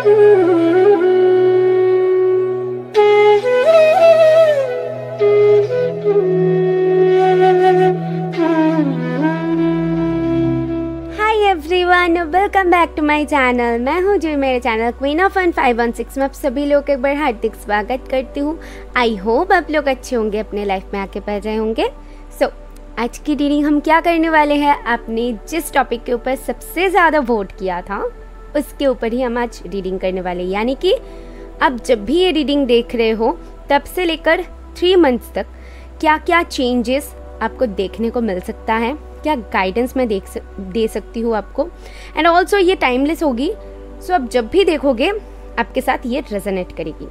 Everyone, welcome back to my channel. मैं हूँ जी, मेरे चैनल क्वीन ऑफ फन 516 में आप सभी लोग एक बार हार्दिक स्वागत करती हूँ। आई होप आप लोग अच्छे होंगे, अपने लाइफ में आके पा रहे होंगे। आज की रीडिंग हम क्या करने वाले हैं, आपने जिस टॉपिक के ऊपर सबसे ज़्यादा वोट किया था उसके ऊपर ही हम आज रीडिंग करने वाले हैं। यानी कि आप जब भी ये रीडिंग देख रहे हो तब से लेकर 3 मंथ्स तक क्या क्या चेंजेस आपको देखने को मिल सकता है, क्या गाइडेंस मैं दे सकती हूँ आपको। एंड ऑल्सो ये टाइमलेस होगी, सो आप जब भी देखोगे आपके साथ ये रेजोनेट करेगी।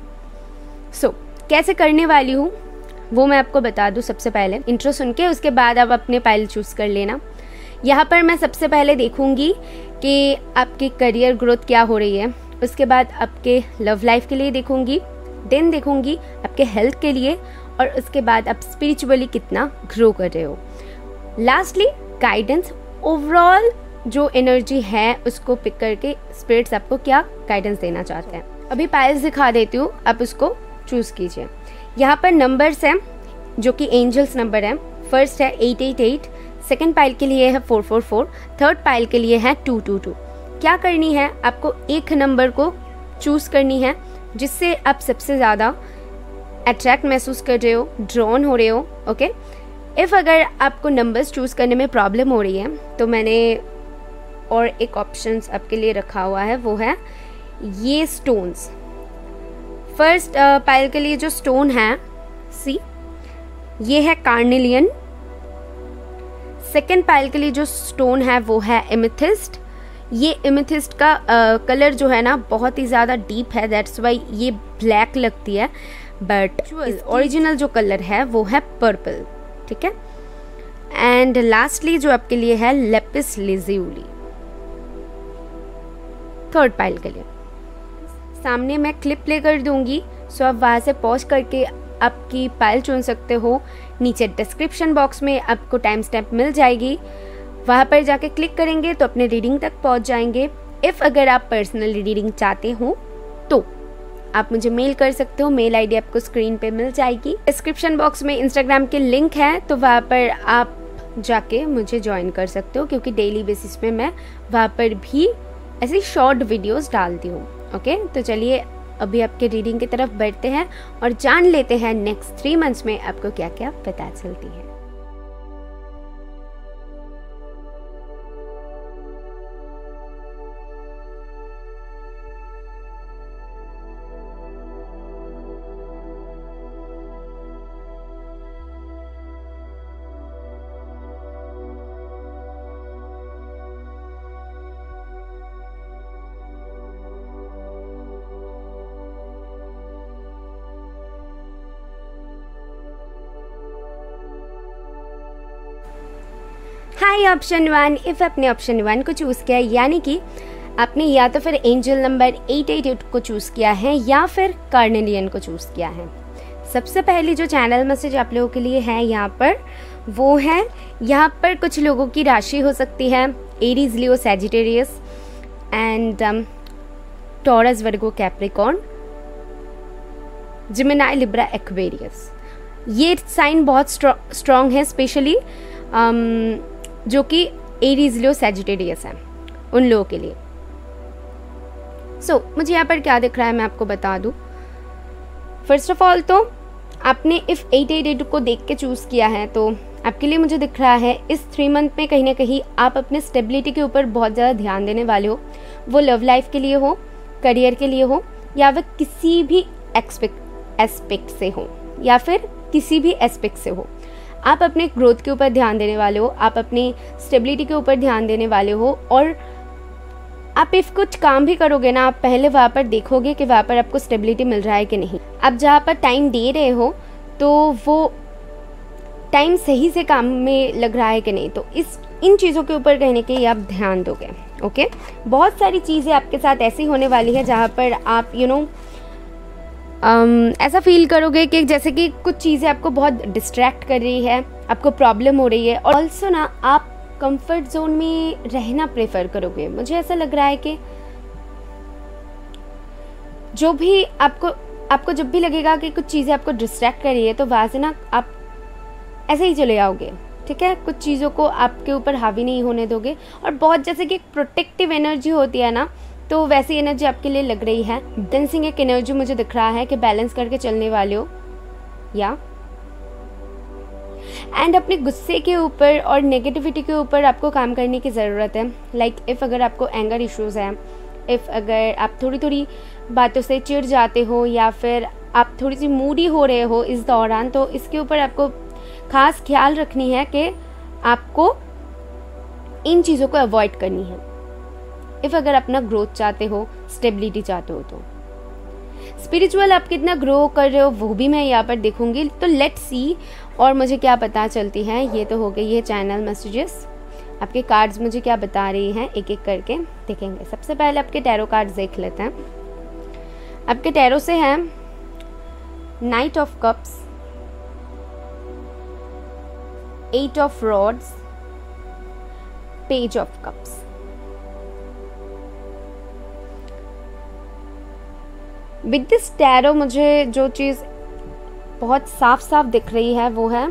कैसे करने वाली हूँ वो मैं आपको बता दूँ। सबसे पहले इंट्रो सुन के उसके बाद आप अपने पाइल चूज कर लेना। यहाँ पर मैं सबसे पहले देखूंगी कि आपकी करियर ग्रोथ क्या हो रही है, उसके बाद आपके लव लाइफ के लिए देखूंगी, देन देखूंगी आपके हेल्थ के लिए, और उसके बाद आप स्पिरिचुअली कितना ग्रो कर रहे हो। लास्टली गाइडेंस, ओवरऑल जो एनर्जी है उसको पिक करके स्पिरिट्स आपको क्या गाइडेंस देना चाहते हैं। अभी पाइल्स दिखा देती हूँ, आप उसको चूज कीजिए। यहाँ पर नंबर्स हैं जो कि एंजल्स नंबर है। फर्स्ट है 888, सेकंड पाइल के लिए है 444, थर्ड पाइल के लिए है 222। क्या करनी है, आपको एक नंबर को चूज करनी है जिससे आप सबसे ज़्यादा अट्रैक्ट महसूस कर रहे हो, ड्रॉन हो रहे हो। ओके, इफ़ अगर आपको नंबर्स चूज करने में प्रॉब्लम हो रही है तो मैंने और एक ऑप्शंस आपके लिए रखा हुआ है, वो है ये स्टोन्स। फर्स्ट पाइल के लिए जो स्टोन है सी, ये है कार्नेलियन। सेकंड पाइल के लिए जो स्टोन है वो है एमेथिस्ट। ये एमेथिस्ट का कलर जो है ना बहुत ही ज़्यादा डीप है, दैट्स वाई ये ब्लैक लगती है, बट ओरिजिनल जो कलर है वो है पर्पल। ठीक है। एंड लास्टली जो आपके लिए है लेपिस लेज़ूली, थर्ड पाइल के लिए। सामने मैं क्लिप प्ले कर दूंगी, सो आप वहाँ से पॉज करके आपकी पाइल चुन सकते हो। नीचे डिस्क्रिप्शन बॉक्स में आपको टाइम स्टैम्प मिल जाएगी, वहाँ पर जाके क्लिक करेंगे तो अपने रीडिंग तक पहुँच जाएंगे। इफ़ अगर आप पर्सनल रीडिंग चाहते हो तो आप मुझे मेल कर सकते हो, मेल आईडी आपको स्क्रीन पे मिल जाएगी। डिस्क्रिप्शन बॉक्स में इंस्टाग्राम के लिंक है, तो वहाँ पर आप जाके मुझे ज्वाइन कर सकते हो, क्योंकि डेली बेसिस पे मैं वहाँ पर भी ऐसी शॉर्ट वीडियोस डालती हूँ। ओके, तो चलिए अभी आपके रीडिंग की तरफ बढ़ते हैं और जान लेते हैं नेक्स्ट 3 मंथ्स में आपको क्या क्या पता चलती है। हाई ऑप्शन 1, इफ आपने ऑप्शन 1 को चूज़ किया, यानी कि आपने या तो फिर एंजल नंबर 888 को चूज़ किया है या फिर कार्नेलियन को चूज़ किया है। सबसे पहली जो चैनल मैसेज आप लोगों के लिए है यहाँ पर, वो है यहाँ पर कुछ लोगों की राशि हो सकती है Aries, Leo, Sagittarius and Taurus, Virgo, Capricorn, Gemini, Libra, Aquarius. ये साइन बहुत स्ट्रॉन्ग है, स्पेशली जो कि एरीज, लियो, सैजिटेरियस है उन लोगों के लिए। मुझे यहाँ पर क्या दिख रहा है मैं आपको बता दूँ। फर्स्ट ऑफ ऑल तो आपने इफ़ 888 को देख के चूज़ किया है, तो आपके लिए मुझे दिख रहा है इस 3 मंथ में कहीं ना कहीं आप अपने स्टेबिलिटी के ऊपर बहुत ज़्यादा ध्यान देने वाले हो। वो लव लाइफ के लिए हो, करियर के लिए हो, या वह किसी भी एस्पेक्ट से हो, या फिर किसी भी एस्पेक्ट से हो, आप अपने ग्रोथ के ऊपर ध्यान देने वाले हो, आप अपनी स्टेबिलिटी के ऊपर ध्यान देने वाले हो। और आप इफ कुछ काम भी करोगे ना, आप पहले वहाँ पर देखोगे कि वहाँ पर आपको स्टेबिलिटी मिल रहा है कि नहीं। आप जहाँ पर टाइम दे रहे हो तो वो टाइम सही से काम में लग रहा है कि नहीं, तो इन चीज़ों के ऊपर कहने के आप ध्यान दोगे। ओके, बहुत सारी चीज़ें आपके साथ ऐसी होने वाली है जहाँ पर आप ऐसा फील करोगे कि जैसे कि कुछ चीज़ें आपको बहुत डिस्ट्रैक्ट कर रही है, आपको प्रॉब्लम हो रही है, और ऑल्सो ना आप कंफर्ट जोन में रहना प्रेफर करोगे। मुझे ऐसा लग रहा है कि जो भी आपको जब भी लगेगा कि कुछ चीज़ें आपको डिस्ट्रैक्ट कर रही है, तो वहाँ से ना आप ऐसे ही चले आओगे, ठीक है। कुछ चीज़ों को आपके ऊपर हावी नहीं होने दोगे, और बहुत जैसे कि एक प्रोटेक्टिव एनर्जी होती है ना, तो वैसी एनर्जी आपके लिए लग रही है। बैलेंसिंग एक एनर्जी मुझे दिख रहा है कि बैलेंस करके चलने वाले हो, या एंड अपने गुस्से के ऊपर और नेगेटिविटी के ऊपर आपको काम करने की ज़रूरत है। लाइक इफ़ अगर आपको एंगर इश्यूज़ हैं, इफ़ अगर आप थोड़ी बातों से चिढ़ जाते हो, या फिर आप थोड़ी सी मूडी हो रहे हो इस दौरान, तो इसके ऊपर आपको खास ख्याल रखनी है कि आपको इन चीज़ों को अवॉइड करनी है। इफ़ अगर अपना ग्रोथ चाहते हो, स्टेबिलिटी चाहते हो, तो स्पिरिचुअल आप कितना ग्रो कर रहे हो वो भी मैं यहाँ पर देखूंगी। तो लेट्स सी और मुझे क्या पता चलती है। ये तो हो गई है चैनल मैसेजेस। आपके कार्ड्स मुझे क्या बता रही हैं एक एक करके देखेंगे। सबसे पहले आपके टैरो कार्ड्स देख लेते हैं। आपके टैरो से हैं knight of cups, 8 of rods, page of cups. With this tarot मुझे जो चीज़ बहुत साफ साफ दिख रही है वो है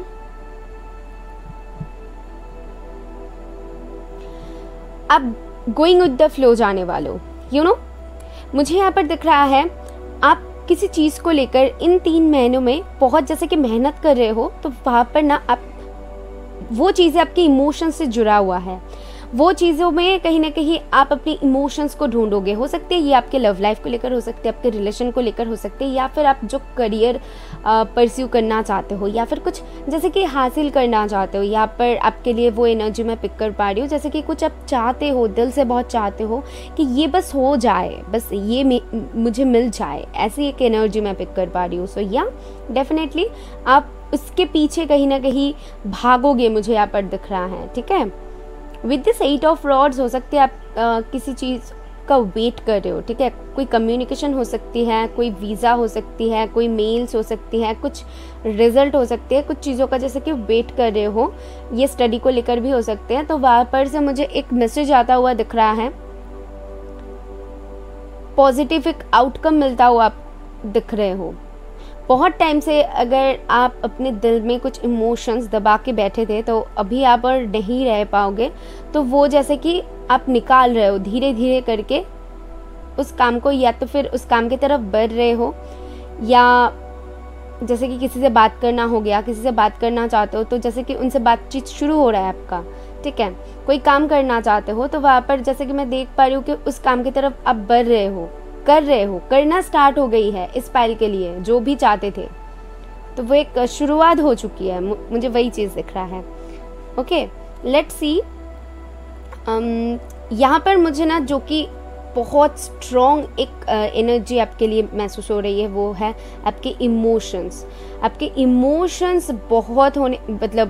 आप गोइंग विद द फ्लो जाने वालों, यू नो। मुझे यहाँ पर दिख रहा है आप किसी चीज़ को लेकर इन 3 महीनों में बहुत जैसे कि मेहनत कर रहे हो, तो वहाँ पर ना आप वो चीज़ें आपके इमोशन से जुड़ा हुआ है। वो चीज़ों में कहीं ना कहीं आप अपने इमोशंस को ढूंढोगे। हो सकते हैं ये आपके लव लाइफ को लेकर हो सकते हैं, आपके रिलेशन को लेकर हो सकते हैं, या फिर आप जो करियर परस्यू करना चाहते हो, या फिर कुछ जैसे कि हासिल करना चाहते हो। यहाँ पर आपके लिए वो एनर्जी मैं पिक कर पा रही हूँ, जैसे कि कुछ आप चाहते हो, दिल से बहुत चाहते हो कि ये बस हो जाए, बस ये मुझे मिल जाए, ऐसी एक एनर्जी मैं पिक कर पा रही हूँ। सो या डेफिनेटली आप उसके पीछे कहीं ना कहीं भागोगे, मुझे यहाँ पर दिख रहा है, ठीक है। विद दिस 8 ऑफ रॉड्स हो सकते हैं आप किसी चीज़ का वेट कर रहे हो, ठीक है। कोई कम्युनिकेशन हो सकती है, कोई वीज़ा हो सकती है, कोई मेल्स हो सकती है, कुछ रिजल्ट हो सकते हैं, कुछ चीज़ों का जैसे कि वेट कर रहे हो। ये स्टडी को लेकर भी हो सकते हैं। तो वहाँ पर से मुझे एक मैसेज आता हुआ दिख रहा है, पॉजिटिव एक आउटकम मिलता हुआ आप दिख रहे हो। बहुत टाइम से अगर आप अपने दिल में कुछ इमोशंस दबा के बैठे थे, तो अभी आप और नहीं रह पाओगे। तो वो जैसे कि आप निकाल रहे हो धीरे धीरे करके उस काम को, या तो फिर उस काम की तरफ बढ़ रहे हो, या जैसे कि किसी से बात करना हो गया, किसी से बात करना चाहते हो तो जैसे कि उनसे बातचीत शुरू हो रहा है आपका, ठीक है। कोई काम करना चाहते हो तो वहाँ पर जैसे कि मैं देख पा रही हूँ कि उस काम की तरफ आप बढ़ रहे हो, कर रहे हो, करना स्टार्ट हो गई है इस पाइल के लिए जो भी चाहते थे। तो वो एक शुरुआत हो चुकी है, मुझे वही चीज़ दिख रहा है। Okay, let's see. यहाँ पर मुझे ना जो कि बहुत स्ट्रॉन्ग एक एनर्जी आपके लिए महसूस हो रही है वो है आपके इमोशंस। आपके इमोशंस बहुत होने, मतलब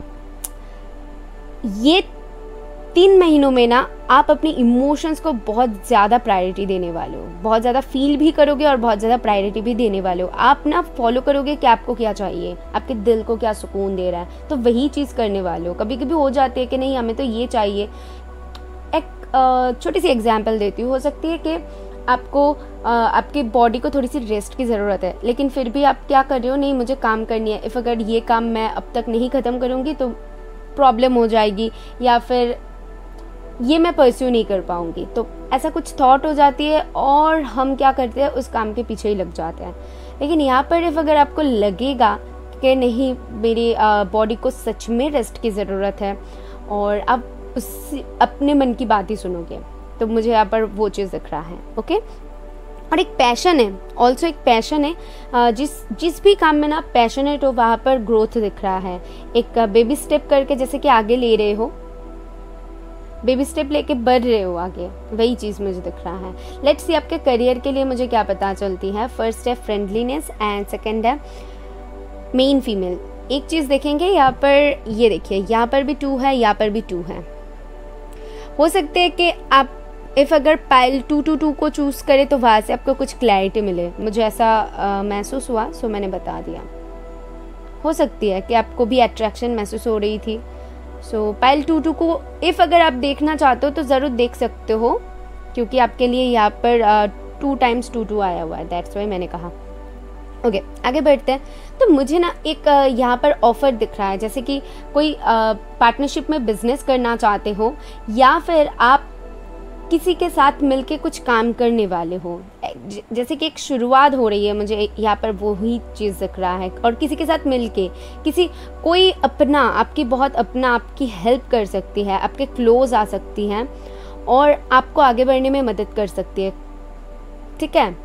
ये 3 महीनों में ना आप अपने इमोशंस को बहुत ज़्यादा प्रायोरिटी देने वाले हो, बहुत ज़्यादा फील भी करोगे और बहुत ज़्यादा प्रायोरिटी भी देने वाले हो। आप ना फॉलो करोगे कि आपको क्या चाहिए, आपके दिल को क्या सुकून दे रहा है, तो वही चीज़ करने वाले हो। कभी कभी हो जाती है कि नहीं हमें तो ये चाहिए। एक छोटी सी एग्जांपल देती हूँ। हो सकती है कि आपको आपकी बॉडी को थोड़ी सी रेस्ट की ज़रूरत है, लेकिन फिर भी आप क्या कर रहे हो, नहीं मुझे काम करनी है, इफ़ अगर ये काम मैं अब तक नहीं ख़त्म करूँगी तो प्रॉब्लम हो जाएगी, या फिर ये मैं परस्यू नहीं कर पाऊंगी। तो ऐसा कुछ थॉट हो जाती है और हम क्या करते हैं, उस काम के पीछे ही लग जाते हैं। लेकिन यहाँ पर इफ़ अगर आपको लगेगा कि नहीं मेरी बॉडी को सच में रेस्ट की ज़रूरत है और आप अपने मन की बात ही सुनोगे, तो मुझे यहाँ पर वो चीज़ दिख रहा है। ओके, और एक पैशन है, ऑल्सो एक पैशन है। जिस भी काम में ना पैशनेट हो वहाँ पर ग्रोथ दिख रहा है। एक बेबी स्टेप करके जैसे कि आगे ले रहे हो, बेबी स्टेप लेके बढ़ रहे हो आगे, वही चीज़ मुझे दिख रहा है। लेट्स सी आपके करियर के लिए मुझे क्या पता चलती है। फर्स्ट है फ्रेंडलीनेस एंड सेकंड है मेन फीमेल। एक चीज़ देखेंगे यहाँ पर, ये देखिए यहाँ पर भी 2 है, यहाँ पर भी 2 है। हो सकते है कि आप इफ़ अगर पाइल 222 को चूज़ करें तो वहाँ से आपको कुछ क्लैरिटी मिले। मुझे ऐसा महसूस हुआ, सो मैंने बता दिया। हो सकती है कि आपको भी अट्रैक्शन महसूस हो रही थी। सो पाइल 22 को इफ़ अगर आप देखना चाहते हो तो ज़रूर देख सकते हो, क्योंकि आपके लिए यहाँ पर 2 times 2 आया हुआ है, दैट्स वाई मैंने कहा। ओके, आगे बढ़ते हैं। तो मुझे ना एक यहाँ पर ऑफर दिख रहा है, जैसे कि कोई पार्टनरशिप में बिजनेस करना चाहते हो या फिर आप किसी के साथ मिलके कुछ काम करने वाले हो, जैसे कि एक शुरुआत हो रही है, मुझे यहाँ पर वही चीज़ दिख रहा है। और किसी के साथ मिलके कोई अपना आपकी हेल्प कर सकती है, आपके क्लोज आ सकती हैं और आपको आगे बढ़ने में मदद कर सकती है, ठीक है।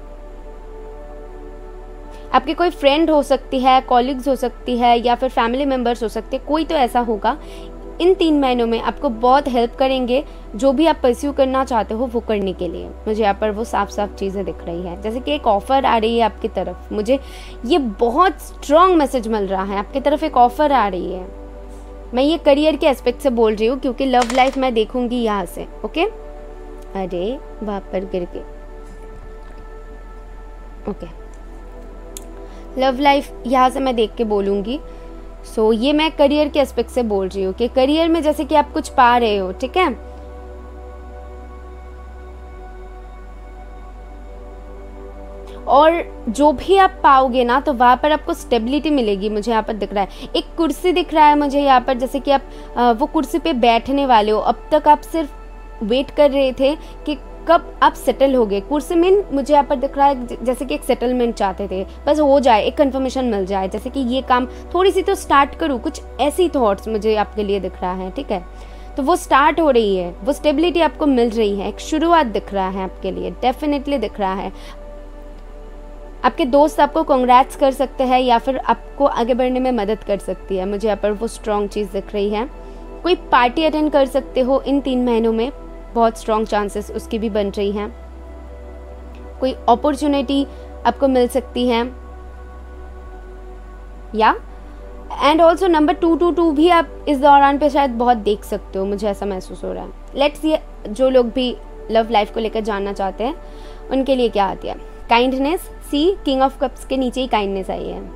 आपके कोई फ्रेंड हो सकती है, कॉलिग्स हो सकती है या फिर फैमिली मेम्बर्स हो सकते हैं, कोई तो ऐसा होगा इन 3 महीनों में आपको बहुत हेल्प करेंगे जो भी आप परस्यू करना चाहते हो वो करने के लिए। मुझे यहाँ पर वो साफ साफ चीज़ें दिख रही है, जैसे कि एक ऑफ़र आ रही है आपकी तरफ। मुझे ये बहुत स्ट्रॉन्ग मैसेज मिल रहा है, आपकी तरफ एक ऑफ़र आ रही है। मैं ये करियर के एस्पेक्ट से बोल रही हूँ क्योंकि लव लाइफ मैं देखूंगी यहाँ से। ओके, अरे वहाँ पर गिर के। ओके, लव लाइफ यहाँ से मैं देख के बोलूँगी। सो ये मैं करियर के एस्पेक्ट से बोल रही हूँ कि करियर में जैसे कि आप कुछ पा रहे हो, ठीक है। और जो भी आप पाओगे ना तो वहाँ पर आपको स्टेबिलिटी मिलेगी। मुझे यहाँ पर दिख रहा है एक कुर्सी दिख रहा है मुझे यहाँ पर, जैसे कि आप वो कुर्सी पे बैठने वाले हो। अब तक आप सिर्फ वेट कर रहे थे कि कब आप सेटल हो गए। कुर्सी में मुझे यहाँ पर दिख रहा है जैसे कि एक सेटलमेंट चाहते थे, बस हो जाए, एक कंफर्मेशन मिल जाए, जैसे कि ये काम थोड़ी सी तो स्टार्ट करूँ, कुछ ऐसी थॉट्स मुझे आपके लिए दिख रहा है, ठीक है। तो वो स्टार्ट हो रही है, वो स्टेबिलिटी आपको मिल रही है, एक शुरुआत दिख रहा है आपके लिए, डेफिनेटली दिख रहा है। आपके दोस्त आपको कांग्रेट्स कर सकते हैं या फिर आपको आगे बढ़ने में मदद कर सकती है। मुझे यहाँ पर वो स्ट्रॉन्ग चीज़ दिख रही है। कोई पार्टी अटेंड कर सकते हो इन 3 महीनों में, बहुत स्ट्रॉन्ग चांसेस उसकी भी बन रही हैं। कोई अपॉर्चुनिटी आपको मिल सकती है या एंड ऑल्सो नंबर 222 भी आप इस दौरान पे शायद बहुत देख सकते हो, मुझे ऐसा महसूस हो रहा है। लेट्स सी जो लोग भी लव लाइफ को लेकर जानना चाहते हैं उनके लिए क्या आती है। Kindness, see king of cups के नीचे ही काइंडनेस आई है।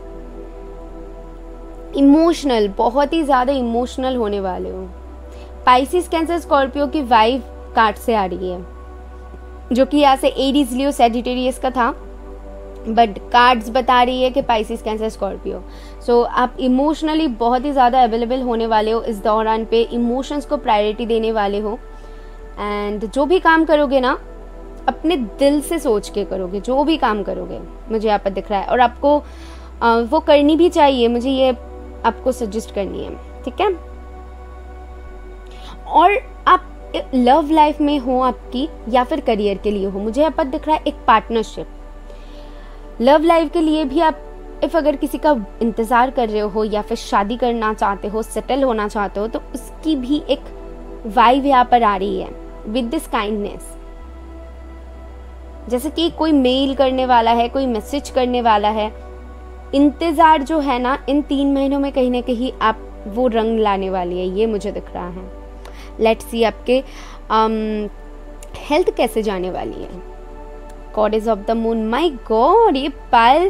इमोशनल, बहुत ही ज्यादा इमोशनल होने वाले हो। पाइसिस, कैंसर, स्कॉर्पियो की वाइफ कार्ड से आ रही है, जो कि यहाँ से एरीज, लियो, सैजिटेरियस का था, बट कार्ड्स बता रही है कि पाइसिस, कैंसर, स्कॉर्पियो। सो आप इमोशनली बहुत ही ज़्यादा अवेलेबल होने वाले हो इस दौरान पे, इमोशंस को प्रायोरिटी देने वाले हो। एंड जो भी काम करोगे ना अपने दिल से सोच के करोगे, जो भी काम करोगे, मुझे यहाँ पर दिख रहा है। और आपको वो करनी भी चाहिए, मुझे ये आपको सजेस्ट करनी है, ठीक है। और आप लव लाइफ में हो आपकी या फिर करियर के लिए हो, मुझे यहाँ पर दिख रहा है एक पार्टनरशिप। लव लाइफ के लिए भी आप अगर किसी का इंतजार कर रहे हो या फिर शादी करना चाहते हो, सेटल होना चाहते हो, तो उसकी भी एक वाइब यहाँ पर आ रही है विद दिस काइंडनेस। जैसे कि कोई मेल करने वाला है, कोई मैसेज करने वाला है। इंतजार जो है ना इन 3 महीनों में कहीं ना कहीं आप वो रंग लाने वाली है, ये मुझे दिख रहा है। लेट्स सी आपके हेल्थ कैसे जाने वाली है। Goddess of the moon, my god, ये पायल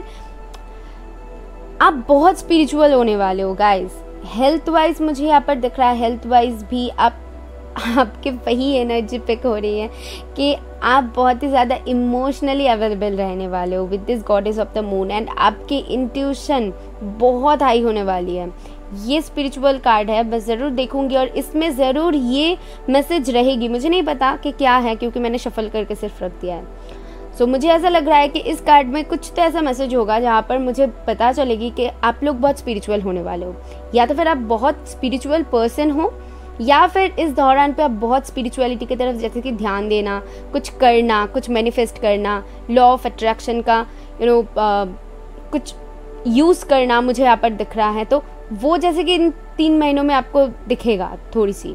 आप बहुत स्पिरिचुअल होने वाले हो गाइस। हेल्थ वाइज मुझे यहाँ पर दिख रहा है, हेल्थ वाइज भी आपके वही एनर्जी पिक हो रही है कि आप बहुत ही ज़्यादा इमोशनली अवेलेबल रहने वाले हो with this goddess of the moon. And आपकी इंट्यूशन बहुत हाई होने वाली है। ये स्पिरिचुअल कार्ड है, बस ज़रूर देखूंगी और इसमें ज़रूर ये मैसेज रहेगी। मुझे नहीं पता कि क्या है क्योंकि मैंने शफल करके सिर्फ रख दिया है। सो मुझे ऐसा लग रहा है कि इस कार्ड में कुछ तो ऐसा मैसेज होगा जहाँ पर मुझे पता चलेगी कि आप लोग बहुत स्पिरिचुअल होने वाले हो, या तो फिर आप बहुत स्पिरिचुअल पर्सन हो या फिर इस दौरान पे आप बहुत स्पिरिचुअलिटी की तरफ जैसे कि ध्यान देना, कुछ करना, कुछ मैनिफेस्ट करना, लॉ ऑफ अट्रैक्शन का कुछ यूज़ करना मुझे यहाँ पर दिख रहा है। तो वो जैसे कि इन 3 महीनों में आपको दिखेगा। थोड़ी सी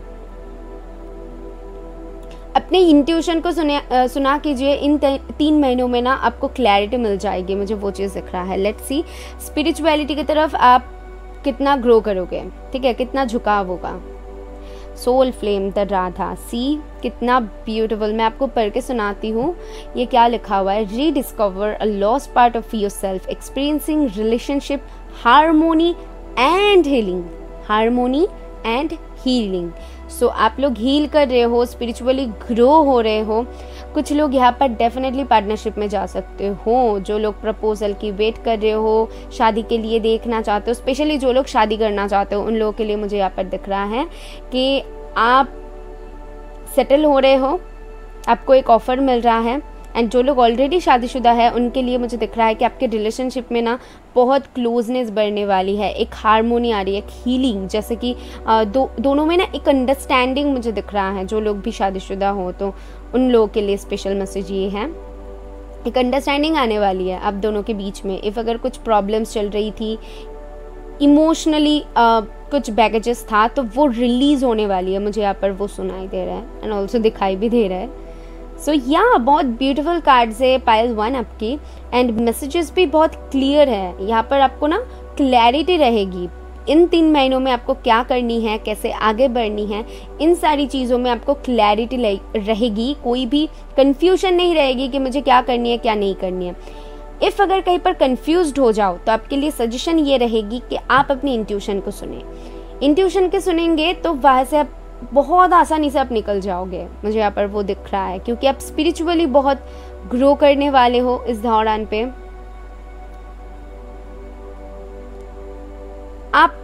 अपने इंट्यूशन को सुना कीजिए। इन 3 महीनों में ना आपको क्लैरिटी मिल जाएगी, मुझे वो चीज़ दिख रहा है। लेट्स सी स्पिरिचुअलिटी की तरफ आप कितना ग्रो करोगे, ठीक है, कितना झुकाव होगा। Soul flame the Radha, see कितना ब्यूटीफुल। मैं आपको पढ़ के सुनाती हूँ ये क्या लिखा हुआ है। Rediscover a lost part of yourself, experiencing relationship harmony and healing, harmony and healing. So आप लोग हील कर रहे हो, स्पिरिचुअली ग्रो हो रहे हो। कुछ लोग यहाँ पर डेफिनेटली पार्टनरशिप में जा सकते हो, जो लोग प्रपोजल की वेट कर रहे हो, शादी के लिए देखना चाहते हो, स्पेशली जो लोग शादी करना चाहते हो उन लोगों के लिए मुझे यहाँ पर दिख रहा है कि आप सेटल हो रहे हो, आपको एक ऑफर मिल रहा है। एंड जो लोग ऑलरेडी शादीशुदा है उनके लिए मुझे दिख रहा है कि आपके रिलेशनशिप में ना बहुत क्लोजनेस बढ़ने वाली है, एक हार्मोनी आ रही है, एक हीलिंग, जैसे कि दोनों में ना एक अंडरस्टैंडिंग मुझे दिख रहा है। जो लोग भी शादीशुदा हो तो उन लोगों के लिए स्पेशल मैसेज ये है, एक अंडरस्टैंडिंग आने वाली है आप दोनों के बीच में। इफ़ अगर कुछ प्रॉब्लम्स चल रही थी इमोशनली, कुछ बैगेजेस था, तो वो रिलीज़ होने वाली है, मुझे यहाँ पर वो सुनाई दे रहा है एंड ऑल्सो दिखाई भी दे रहा है। सो बहुत ब्यूटीफुल कार्ड्स है पाइल 1 आपकी, एंड मैसेजेस भी बहुत क्लियर है। यहाँ पर आपको ना क्लैरिटी रहेगी इन 3 महीनों में आपको क्या करनी है, कैसे आगे बढ़नी है, इन सारी चीज़ों में आपको क्लैरिटी रहेगी, कोई भी कन्फ्यूजन नहीं रहेगी कि मुझे क्या करनी है क्या नहीं करनी है। इफ़ अगर कहीं पर कंफ्यूज्ड हो जाओ तो आपके लिए सजेशन ये रहेगी कि आप अपनी इंट्यूशन को सुने। इंट्यूशन के सुनेंगे तो वहाँ से आप बहुत आसानी से आप निकल जाओगे, मुझे यहाँ पर वो दिख रहा है, क्योंकि आप स्पिरिचुअली बहुत ग्रो करने वाले हो इस दौरान पे। आप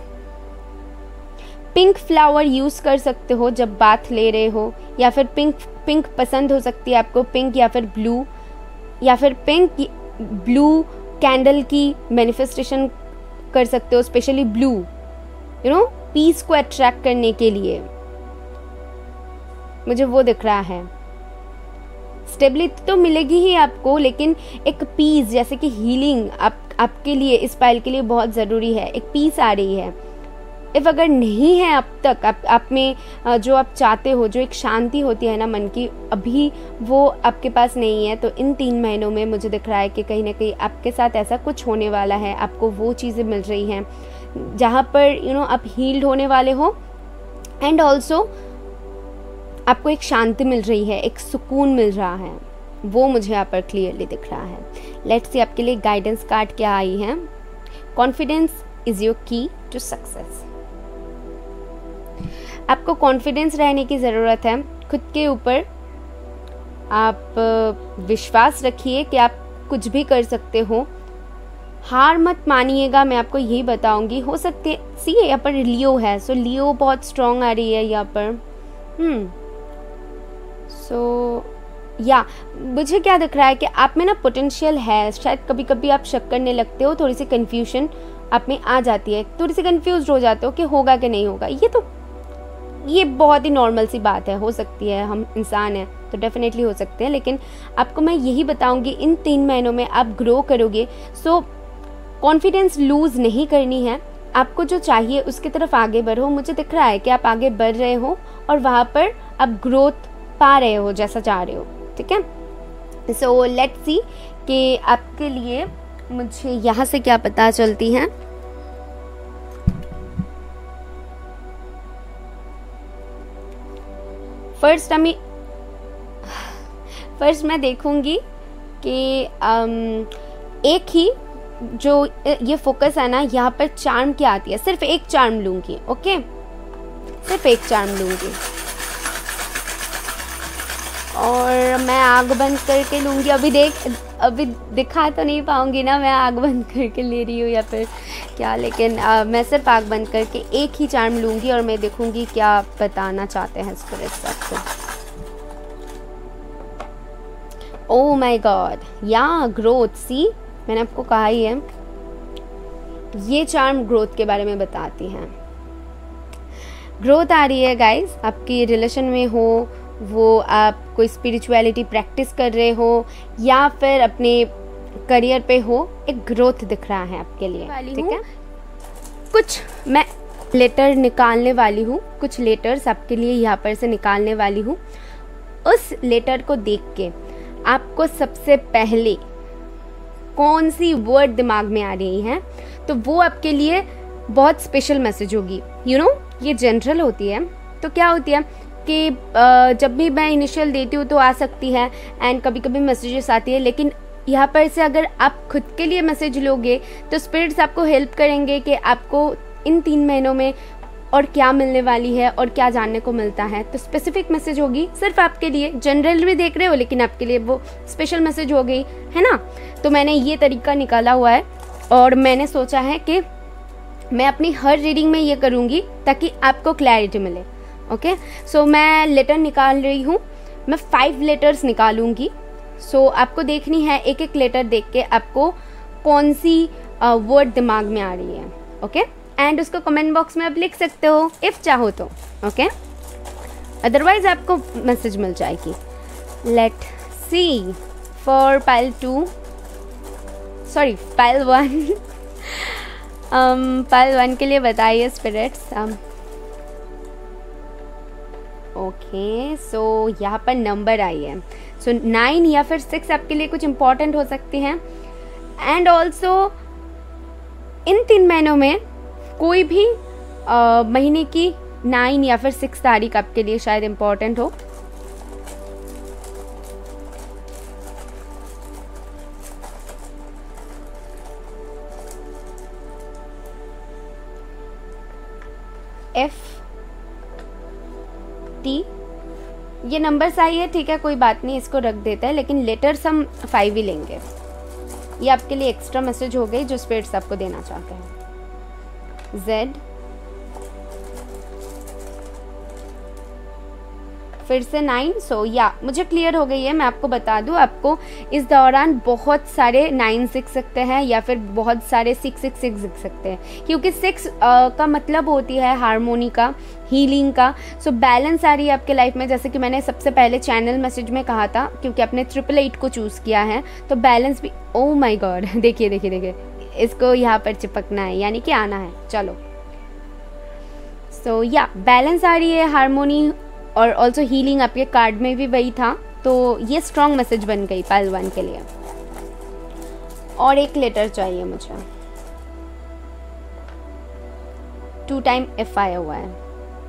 पिंक फ्लावर यूज कर सकते हो जब बाथ ले रहे हो, या फिर पिंक पसंद हो सकती है आपको, पिंक या फिर ब्लू, या फिर पिंक ब्लू कैंडल की मैनिफेस्टेशन कर सकते हो, स्पेशली ब्लू, पीस को अट्रैक्ट करने के लिए मुझे वो दिख रहा है। स्टेबिलिटी तो मिलेगी ही आपको, लेकिन एक पीस, जैसे कि हीलिंग आपके लिए, इस पाइल के लिए बहुत ज़रूरी है, एक पीस आ रही है। इफ़ अगर नहीं है अब तक आप में जो आप चाहते हो, जो एक शांति होती है ना मन की, अभी वो आपके पास नहीं है, तो इन 3 महीनों में मुझे दिख रहा है कि कहीं ना कहीं आपके साथ ऐसा कुछ होने वाला है, आपको वो चीज़ें मिल रही हैं जहाँ पर आप हील्ड होने वाले हो, एंड ऑल्सो आपको एक शांति मिल रही है, एक सुकून मिल रहा है, वो मुझे यहाँ पर क्लियरली दिख रहा है। लेट्स सी आपके लिए गाइडेंस कार्ड क्या आई है। Confidence is your key to success. आपको कॉन्फिडेंस रहने की ज़रूरत है खुद के ऊपर। आप विश्वास रखिए कि आप कुछ भी कर सकते हो, हार मत मानिएगा, मैं आपको यही बताऊंगी। हो सकते सी यहाँ पर लियो है, सो लियो बहुत स्ट्रॉन्ग आ रही है यहाँ पर। मुझे क्या दिख रहा है कि आप में ना पोटेंशियल है, शायद कभी कभी आप शक करने लगते हो, थोड़ी सी कन्फ्यूजन आप में आ जाती है, थोड़ी सी कन्फ्यूज हो जाते हो कि होगा कि नहीं होगा। ये बहुत ही नॉर्मल सी बात है, हो सकती है, हम इंसान हैं तो डेफिनेटली हो सकते हैं, लेकिन आपको मैं यही बताऊंगी इन 3 महीनों में आप ग्रो करोगे। सो कॉन्फिडेंस लूज नहीं करनी है, आपको जो चाहिए उसकी तरफ आगे बढ़ो। मुझे दिख रहा है कि आप आगे बढ़ रहे हो और वहाँ पर आप ग्रोथ पा रहे हो जैसा चाह रहे हो, ठीक है। सो लेट्स सी कि आपके लिए मुझे यहाँ से क्या पता चलती है। फर्स्ट मैं देखूंगी कि एक ही जो ये फोकस है ना, यहाँ पर चार्म क्या आती है, सिर्फ एक चार्म लूंगी, ओके, सिर्फ एक चार्म लूंगी और मैं आग बंद करके लूंगी। अभी दिखा तो नहीं पाऊंगी ना, मैं आग बंद करके ले रही हूँ या फिर क्या, लेकिन मैं सिर्फ आग बंद करके एक ही चार्म लूंगी और मैं देखूंगी क्या बताना चाहते हैं स्पिरिट्स आपको। ओह माय गॉड, या ग्रोथ, सी मैंने आपको कहा ही है, ये चार्म ग्रोथ के बारे में बताती हैं। ग्रोथ आ रही है गाइस, आपकी रिलेशन में हो, वो आप कोई स्पिरिचुअलिटी प्रैक्टिस कर रहे हो या फिर अपने करियर पे हो, एक ग्रोथ दिख रहा है आपके लिए, ठीक है। कुछ मैं लेटर निकालने वाली हूँ, कुछ लेटर्स आपके लिए यहाँ पर से निकालने वाली हूँ। उस लेटर को देख के आपको सबसे पहले कौन सी वर्ड दिमाग में आ रही है, तो वो आपके लिए बहुत स्पेशल मैसेज होगी। ये जनरल होती है, तो क्या होती है कि जब भी मैं इनिशियल देती हूँ तो आ सकती है एंड कभी कभी मैसेजेस आती है, लेकिन यहाँ पर से अगर आप खुद के लिए मैसेज लोगे तो स्पिरिट्स आपको हेल्प करेंगे कि आपको इन 3 महीनों में और क्या मिलने वाली है और क्या जानने को मिलता है। तो स्पेसिफिक मैसेज होगी सिर्फ आपके लिए, जनरल भी देख रहे हो लेकिन आपके लिए वो स्पेशल मैसेज हो गई है ना। तो मैंने ये तरीका निकाला हुआ है और मैंने सोचा है कि मैं अपनी हर रीडिंग में ये करूँगी ताकि आपको क्लैरिटी मिले। ओके, सो मैं लेटर निकाल रही हूँ, मैं 5 लेटर्स निकालूंगी। सो आपको देखनी है एक एक लेटर देख के आपको कौन सी वर्ड दिमाग में आ रही है। ओके, एंड उसको कमेंट बॉक्स में आप लिख सकते हो इफ़ चाहो तो। ओके, अदरवाइज आपको मैसेज मिल जाएगी। Let see for pile 2, sorry pile 1 pile 1 के लिए बताइए स्पिरिट्स। ओके, सो यहाँ पर नंबर आई है। सो 9 या फिर 6 आपके लिए कुछ इम्पॉर्टेंट हो सकती हैं। एंड ऑल्सो इन 3 महीनों में कोई भी महीने की 9 या फिर 6 तारीख आपके लिए शायद इम्पॉर्टेंट हो। FT ये नंबर्स आई है, ठीक है कोई बात नहीं, इसको रख देता है, लेकिन लेटर्स हम 5 ही लेंगे। ये आपके लिए एक्स्ट्रा मैसेज हो गई जो स्पिरिट्स आपको देना चाहते हैं। Z, फिर से 9। सो या मुझे क्लियर हो गई है। मैं आपको बता दूं, आपको इस दौरान बहुत सारे 9 सीख सकते हैं या फिर बहुत सारे 666 सीख सकते हैं, क्योंकि 6 का मतलब होती है हारमोनी का, हीलिंग का। सो बैलेंस आ रही है आपके लाइफ में, जैसे कि मैंने सबसे पहले चैनल मैसेज में कहा था, क्योंकि आपने 888 को चूज़ किया है तो बैलेंस भी। ओ माई गॉड, देखिए देखिए देखिए, इसको यहाँ पर चिपकना है यानी कि आना है। चलो, सो या बैलेंस आ रही है, हारमोनी और ऑल्सो हीलिंग आपके कार्ड में भी वही था। तो ये स्ट्रॉन्ग मैसेज बन गई पाइल 1 के लिए। और एक लेटर चाहिए मुझे, 2 टाइम F आया हुआ है।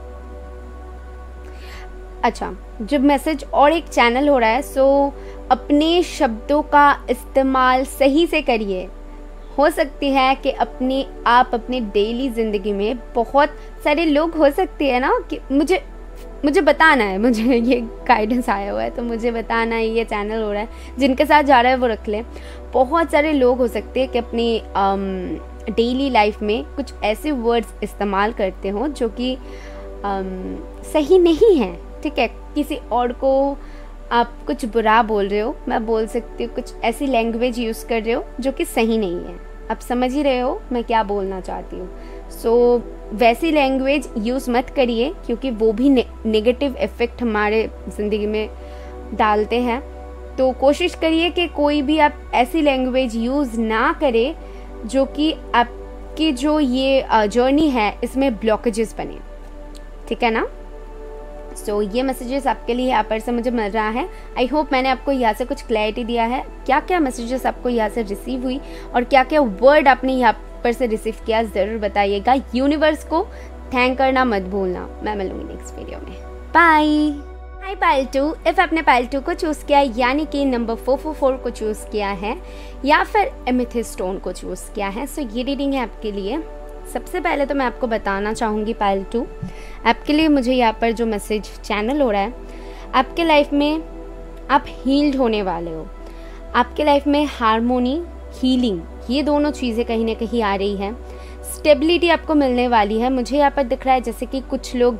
अच्छा, जब मैसेज और एक चैनल हो रहा है, सो अपने शब्दों का इस्तेमाल सही से करिए। हो सकती है कि आप अपने डेली ज़िंदगी में बहुत सारे लोग हो सकते हैं ना कि मुझे बताना है, मुझे ये गाइडेंस आया हुआ है तो मुझे बताना है, ये चैनल हो रहा है, जिनके साथ जा रहा है वो रख लें। बहुत सारे लोग हो सकते हैं कि अपनी डेली लाइफ में कुछ ऐसे वर्ड्स इस्तेमाल करते हो जो कि सही नहीं है। ठीक है, किसी और को आप कुछ बुरा बोल रहे हो, मैं बोल सकती हूँ कुछ ऐसी लैंग्वेज यूज़ कर रहे हो जो कि सही नहीं है। आप समझ ही रहे हो मैं क्या बोलना चाहती हूँ। सो वैसी लैंग्वेज यूज़ मत करिए, क्योंकि वो भी नेगेटिव इफ़ेक्ट हमारे ज़िंदगी में डालते हैं। तो कोशिश करिए कि कोई भी आप ऐसी लैंग्वेज यूज़ ना करें जो कि आपकी जो ये जर्नी है इसमें ब्लॉकेजेस बने। ठीक है ना। सो ये मैसेजेस आपके लिए यहाँ पर से मुझे मिल रहा है। आई होप मैंने आपको यहाँ से कुछ क्लैरिटी दिया है, क्या क्या मैसेजेस आपको यहाँ से रिसीव हुई और क्या क्या वर्ड आपने यहाँ पर से रिसीव किया, ज़रूर बताइएगा। यूनिवर्स को थैंक करना मत भूलना। मैं मिलूंगी नेक्स्ट वीडियो में। बाय। हाय पाइल 2, इफ़ आपने पाइल 2 को चूज़ किया यानी कि नंबर 444 को चूज़ किया है या फिर एमेथिस्ट स्टोन को चूज़ किया है, सो ये रीडिंग है आपके लिए। सबसे पहले तो मैं आपको बताना चाहूँगी पाइल 2, आपके लिए मुझे यहाँ पर जो मैसेज चैनल हो रहा है, आपके लाइफ में आप हील्ड होने वाले हो। आपके लाइफ में हारमोनी, हीलिंग, ये दोनों चीज़ें कहीं ना कहीं आ रही है। स्टेबिलिटी आपको मिलने वाली है। मुझे यहाँ पर दिख रहा है जैसे कि कुछ लोग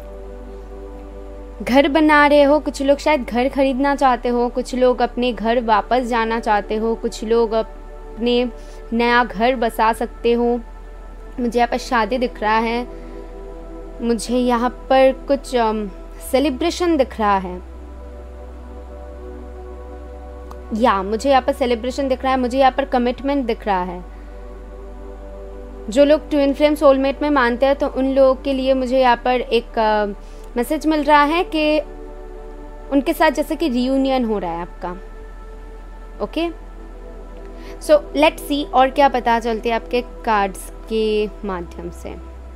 घर बना रहे हो, कुछ लोग शायद घर खरीदना चाहते हो, कुछ लोग अपने घर वापस जाना चाहते हो, कुछ लोग अपने नया घर बसा सकते हो। मुझे यहाँ पर शादी दिख रहा है, मुझे यहाँ पर कुछ सेलिब्रेशन दिख रहा है, या मुझे यहाँ पर सेलिब्रेशन दिख रहा है, मुझे यहाँ पर कमिटमेंट दिख रहा है। जो लोग ट्विन फ्लेम सोलमेट में मानते हैं तो उन लोगों के लिए मुझे यहाँ पर एक मैसेज मिल रहा है कि उनके साथ जैसे कि रियूनियन हो रहा है आपका। ओके, सो लेट्स सी और क्या पता चलती है आपके कार्ड्स के माध्यम से।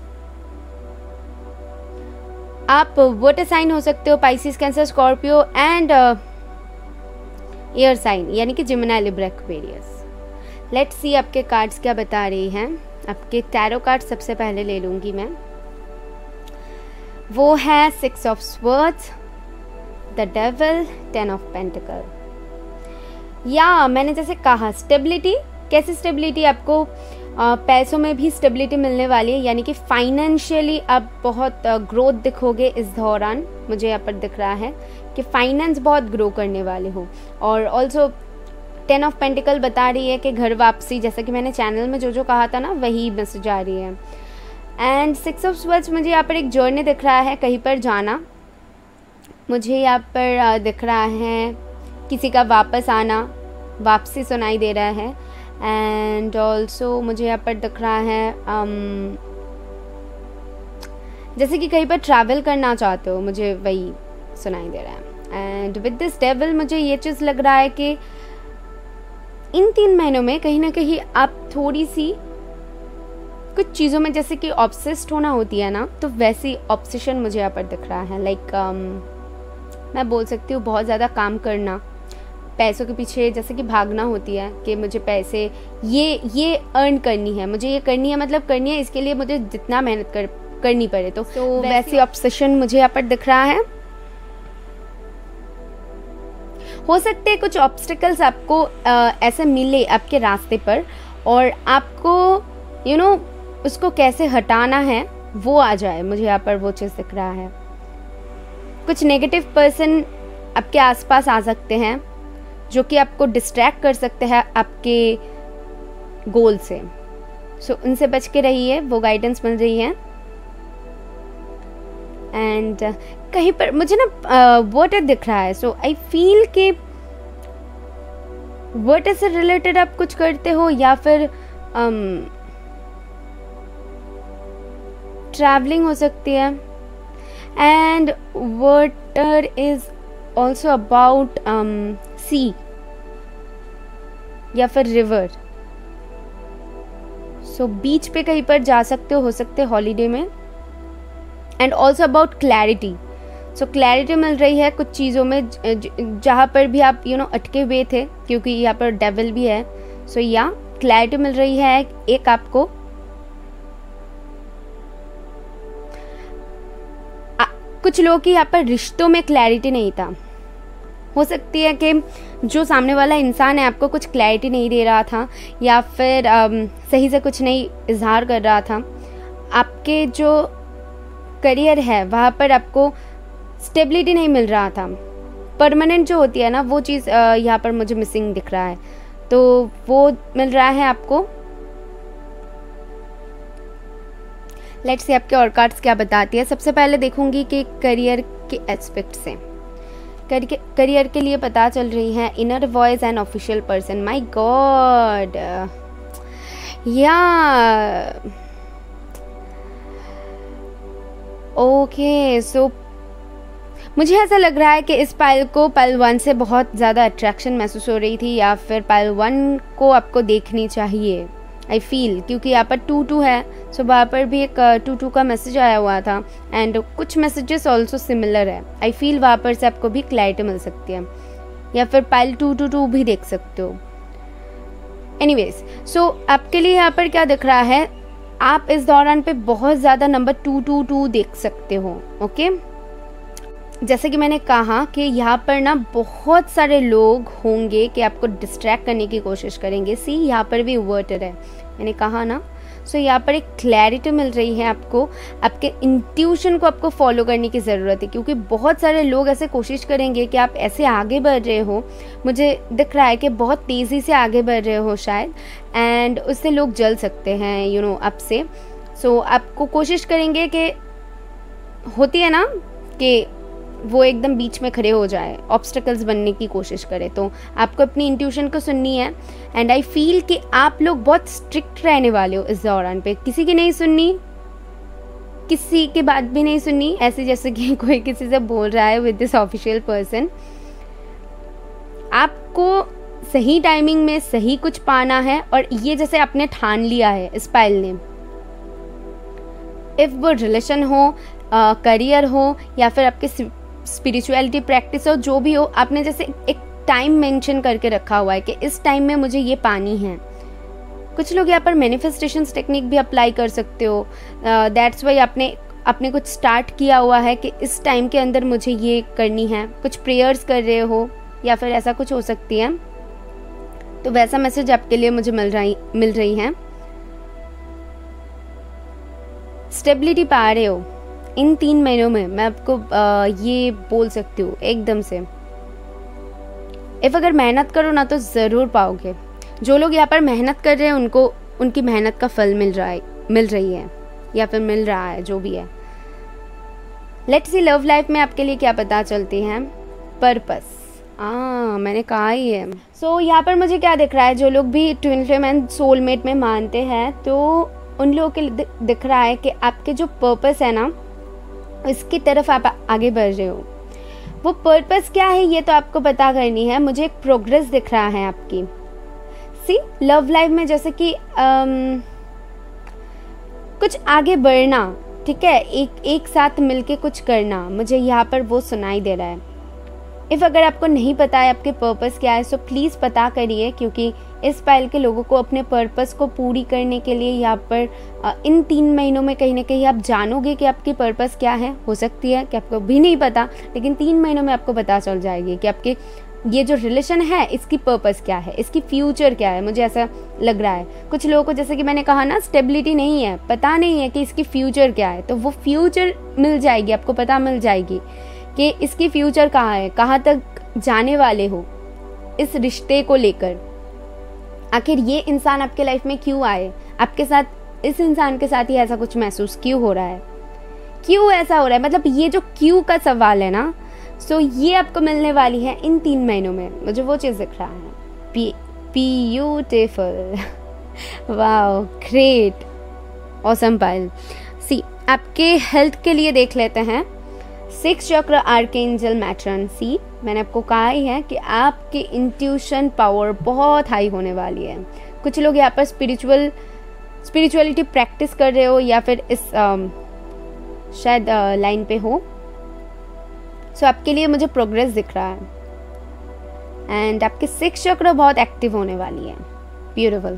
आप वाटर साइन हो सकते हो, Pisces, cancer, Scorpio and air sign यानी कि Gemini, Libra, Aquarius. Let's see आपके कार्ड्स क्या बता रही हैं। आपके टैरो कार्ड सबसे पहले ले लूँगी मैं। वो है 6 of swords, the devil, 10 of pentacle. या मैंने जैसे कहा स्टेबिलिटी, कैसी स्टेबिलिटी? आपको पैसों में भी स्टेबिलिटी मिलने वाली है, यानी कि फाइनेंशियली आप बहुत ग्रोथ दिखोगे इस दौरान। मुझे यहाँ पर दिख रहा है कि फाइनेंस बहुत ग्रो करने वाले हो। और ऑल्सो 10 ऑफ पेंटिकल बता रही है कि घर वापसी, जैसा कि मैंने चैनल में जो कहा था ना, वही मैसेज आ रही है। एंड 6 ऑफ स्वर्ड्स मुझे यहाँ पर एक जर्नी दिख रहा है, कहीं पर जाना। मुझे यहाँ पर दिख रहा है किसी का वापस आना, वापसी सुनाई दे रहा है। एंड ऑल्सो मुझे यहाँ पर दिख रहा है जैसे कि कहीं पर ट्रैवल करना चाहते हो, मुझे वही सुनाई दे रहा है। एंड विद दिस डेविल मुझे ये चीज़ लग रहा है कि इन 3 महीनों में कहीं ना कहीं आप थोड़ी सी कुछ चीज़ों में जैसे कि ऑब्सेस्ड होना होती है ना, तो वैसी ऑब्सेशन मुझे यहाँ पर दिख रहा है। लाइक मैं बोल सकती हूँ बहुत ज़्यादा काम करना, पैसों के पीछे जैसे कि भागना होती है कि मुझे पैसे ये अर्न करनी है, मुझे ये करनी है, मतलब करनी है, इसके लिए मुझे जितना मेहनत करनी पड़े। तो वैसी ऑब्सेशन मुझे यहाँ पर दिख रहा है। हो सकते हैं कुछ ऑब्स्टिकल्स आपको ऐसे मिले आपके रास्ते पर, और आपको उसको कैसे हटाना है वो आ जाए। मुझे यहाँ पर वो चीज़ दिख रहा है। कुछ नेगेटिव पर्सन आपके आसपास आ सकते हैं जो कि आपको डिस्ट्रैक्ट कर सकते हैं आपके गोल से। सो उनसे बच के रहिए, वो गाइडेंस मिल रही है। एंड कहीं पर मुझे ना वाटर दिख रहा है। सो आई फील कि वाटर से रिलेटेड आप कुछ करते हो, या फिर ट्रैवलिंग हो सकती है। And water is also about sea या फिर रिवर। सो बीच पे कहीं पर जा सकते हो सकते हॉलीडे में। And also about clarity. So clarity मिल रही है कुछ चीज़ों में जहाँ पर भी आप अटके हुए थे, क्योंकि यहाँ पर डेविल भी है। सो या क्लैरिटी मिल रही है एक आपको। कुछ लोगों की यहाँ पर रिश्तों में क्लैरिटी नहीं था। हो सकती है कि जो सामने वाला इंसान है आपको कुछ क्लैरिटी नहीं दे रहा था, या फिर सही से कुछ नहीं इजहार कर रहा था। आपके जो करियर है वहाँ पर आपको स्टेबिलिटी नहीं मिल रहा था। परमानेंट जो होती है ना वो चीज़ यहाँ पर मुझे मिसिंग दिख रहा है, तो वो मिल रहा है आपको। लेट्स सी आपके और कार्ड्स क्या बताती है। सबसे पहले देखूंगी कि करियर के एस्पेक्ट से, करियर के लिए पता चल रही है inner voice and official person. My god, या ओके। सो मुझे ऐसा लग रहा है कि इस पाइल को पाइल 1 से बहुत ज़्यादा अट्रैक्शन महसूस हो रही थी, या फिर पाइल 1 को आपको देखनी चाहिए आई फील, क्योंकि यहाँ पर 2-2 है। सो वहाँ पर भी एक 2-2 का मैसेज आया हुआ था। एंड कुछ मैसेजेस ऑल्सो सिमिलर है। आई फील वहाँ पर से आपको भी क्लैरिटी मिल सकती है, या फिर पाइल 2-2 भी देख सकते हो। एनीवेज, सो आपके लिए यहाँ पर क्या दिख रहा है, आप इस दौरान पे बहुत ज़्यादा नंबर 222 देख सकते हो। ओके, जैसे कि मैंने कहा कि यहाँ पर ना बहुत सारे लोग होंगे कि आपको डिस्ट्रैक्ट करने की कोशिश करेंगे। सी यहाँ पर भी वर्टर है, मैंने कहा ना। सो यहाँ पर एक क्लैरिटी मिल रही है आपको, आपके इंट्यूशन को आपको फॉलो करने की ज़रूरत है, क्योंकि बहुत सारे लोग ऐसे कोशिश करेंगे कि आप ऐसे आगे बढ़ रहे हो। मुझे दिख रहा है कि बहुत तेज़ी से आगे बढ़ रहे हो शायद, एंड उससे लोग जल सकते हैं आपसे। सो आपको कोशिश करेंगे कि होती है ना कि वो एकदम बीच में खड़े हो जाए, ऑब्स्टेकल्स बनने की कोशिश करे। तो आपको अपनी इंट्यूशन को सुननी है। एंड आई फील कि आप लोग बहुत स्ट्रिक्ट रहने वाले हो इस दौरान पे, किसी की नहीं सुननी, किसी की बात भी नहीं सुननी, ऐसे जैसे कि कोई किसी से बोल रहा है विद दिस ऑफिशियल पर्सन। आपको सही टाइमिंग में सही कुछ पाना है, और ये जैसे आपने ठान लिया है इस पाइल ने। इफ वो रिलेशन हो, करियर हो, या फिर आपके स्पिरिचुअलिटी प्रैक्टिस हो, जो भी हो, आपने जैसे एक टाइम मेंशन करके रखा हुआ है कि इस टाइम में मुझे ये पानी है। कुछ लोग यहाँ पर मैनिफेस्टेशंस टेक्निक भी अप्लाई कर सकते हो। दैट्स वाई आपने आपने कुछ स्टार्ट किया हुआ है कि इस टाइम के अंदर मुझे ये करनी है, कुछ प्रेयर्स कर रहे हो या फिर ऐसा कुछ हो सकती है, तो वैसा मैसेज आपके लिए मुझे मिल रही है। स्टेबिलिटी पा रहे हो इन 3 महीनों में, मैं आपको ये बोल सकती हूँ एकदम से। अगर मेहनत करो ना तो ज़रूर पाओगे। जो लोग यहाँ पर मेहनत कर रहे हैं उनको उनकी मेहनत का फल मिल रही है या फिर मिल रहा है, जो भी है। लेट्स सी लव लाइफ में आपके लिए क्या पता चलती है। पर्पस, मैंने कहा ही है। सो यहाँ पर मुझे क्या दिख रहा है, जो लोग भी ट्विन फ्लेम एंड सोलमेट में मानते हैं तो उन लोगों के लिए दिख रहा है कि आपके जो पर्पस है ना, इसकी तरफ आप आगे बढ़ रहे हो। वो पर्पस क्या है ये तो आपको पता करनी है। मुझे एक प्रोग्रेस दिख रहा है आपकी। सी लव लाइफ में जैसे कि कुछ आगे बढ़ना, ठीक है, एक साथ मिलके कुछ करना, मुझे यहाँ पर वो सुनाई दे रहा है। अगर आपको नहीं पता है आपके पर्पस क्या है, सो प्लीज़ पता करिए, क्योंकि इस पाइल के लोगों को अपने पर्पस को पूरी करने के लिए यहाँ पर इन 3 महीनों में कहीं ना कहीं आप जानोगे कि आपकी पर्पस क्या है। हो सकती है कि आपको भी नहीं पता, लेकिन 3 महीनों में आपको पता चल जाएगी कि आपके ये जो रिलेशन है इसकी पर्पस क्या है, इसकी फ्यूचर क्या है। मुझे ऐसा लग रहा है कुछ लोगों को, जैसे कि मैंने कहा ना, स्टेबिलिटी नहीं है, पता नहीं है कि इसकी फ्यूचर क्या है, तो वो फ्यूचर मिल जाएगी, आपको पता मिल जाएगी कि इसकी फ्यूचर कहाँ है, कहाँ तक जाने वाले हो इस रिश्ते को लेकर। आखिर ये इंसान आपके लाइफ में क्यों आए, आपके साथ, इस इंसान के साथ ही ऐसा कुछ महसूस क्यों हो रहा है, क्यों ऐसा हो रहा है, मतलब ये जो क्यों का सवाल है ना, सो ये आपको मिलने वाली है इन 3 महीनों में। मुझे वो चीज़ दिख रहा है। Beautiful, wow, great, awesome pile. See आपके हेल्थ के लिए देख लेते हैं। 6 चक्र आर्कएंजल मैट्रन। सी मैंने आपको कहा ही है कि आपकी इंट्यूशन पावर बहुत हाई होने वाली है। कुछ लोग यहाँ पर स्पिरिचुअलिटी प्रैक्टिस कर रहे हो या फिर इस शायद लाइन पे हो। सो आपके लिए मुझे प्रोग्रेस दिख रहा है एंड आपके 6 चक्र बहुत एक्टिव होने वाली है। ब्यूटीफुल।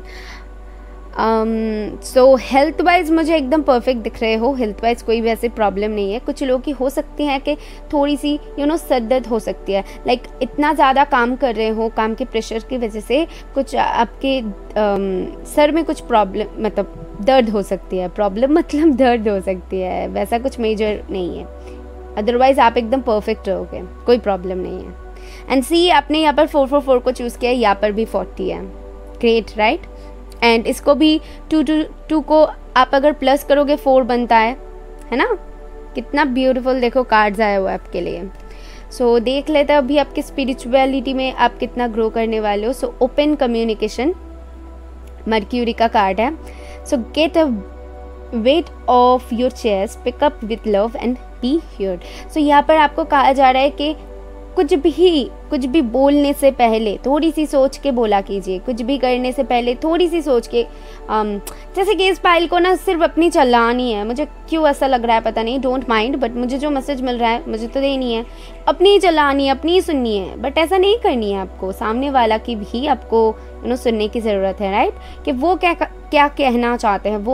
सो हेल्थ वाइज मुझे एकदम परफेक्ट दिख रहे हो। हेल्थ वाइज कोई भी ऐसी प्रॉब्लम नहीं है। कुछ लोगों की हो सकती है कि थोड़ी सी सर दर्द हो सकती है, लाइक इतना ज़्यादा काम कर रहे हो, काम के प्रेशर की वजह से कुछ आपके सर में कुछ प्रॉब्लम, मतलब दर्द हो सकती है। प्रॉब्लम मतलब दर्द हो सकती है, वैसा कुछ मेजर नहीं है। अदरवाइज आप एकदम परफेक्ट रहोगे, कोई प्रॉब्लम नहीं है। एंड सी आपने यहाँ पर 444 को चूज़ किया है, यहाँ पर भी 40 है। Great, right. एंड इसको भी 2 को आप अगर प्लस करोगे 4 बनता है ना। कितना ब्यूटीफुल देखो कार्ड्स आया हुआ है आपके लिए। सो देख लेते हैं अभी आपकी स्पिरिचुअलिटी में आप कितना ग्रो करने वाले हो। सो ओपन कम्युनिकेशन, मर्क्यूरी का कार्ड है। So get a weight off your chest, pick up with love and be heard. So यहाँ पर आपको कहा जा रहा है कि कुछ भी बोलने से पहले थोड़ी सी सोच के बोला कीजिए। कुछ भी करने से पहले थोड़ी सी सोच के, जैसे कि इस फाइल को ना सिर्फ अपनी चलानी है। मुझे क्यों ऐसा लग रहा है पता नहीं, डोंट माइंड, बट मुझे जो मैसेज मिल रहा है मुझे तो देनी है, अपनी ही चलानी है, अपनी ही सुननी है। बट ऐसा नहीं करनी है आपको, सामने वाला की भी आपको सुनने की ज़रूरत है, राइट। कि वो क्या कहना चाहते हैं,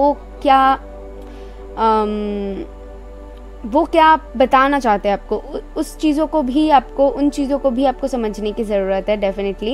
वो क्या बताना चाहते हैं आपको, उन चीज़ों को भी आपको समझने की ज़रूरत है डेफिनेटली।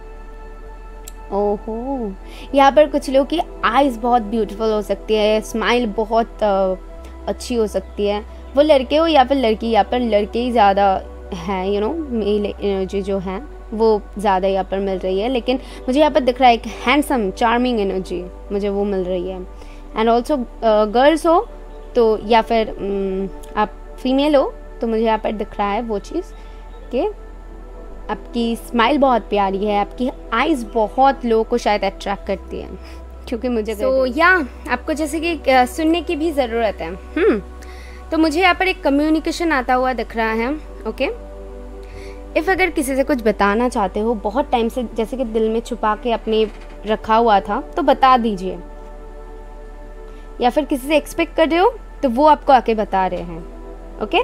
ओहो, यहाँ पर कुछ लोग की आईज बहुत ब्यूटीफुल हो सकती है, स्माइल बहुत अच्छी हो सकती है। वो लड़के हो या फिर लड़की, यहाँ पर लड़के ही ज़्यादा हैं, मेल एनर्जी जो है वो ज़्यादा यहाँ पर मिल रही है। लेकिन मुझे यहाँ पर दिख रहा है एक हैंडसम चार्मिंग एनर्जी, मुझे वो मिल रही है। एंड ऑल्सो गर्ल्स हो तो या फिर आप फीमेल हो तो मुझे यहाँ पर दिख रहा है वो चीज़ कि आपकी स्माइल बहुत प्यारी है, आपकी आइज़ बहुत लोगों को शायद अट्रैक्ट करती है, क्योंकि मुझे आपको जैसे कि सुनने की भी ज़रूरत है। तो मुझे यहाँ पर एक कम्युनिकेशन आता हुआ दिख रहा है। ओके, अगर किसी से कुछ बताना चाहते हो, बहुत टाइम से जैसे कि दिल में छुपा के अपने रखा हुआ था, तो बता दीजिए। या फिर किसी से एक्सपेक्ट कर रहे हो तो वो आपको आके बता रहे हैं। ओके,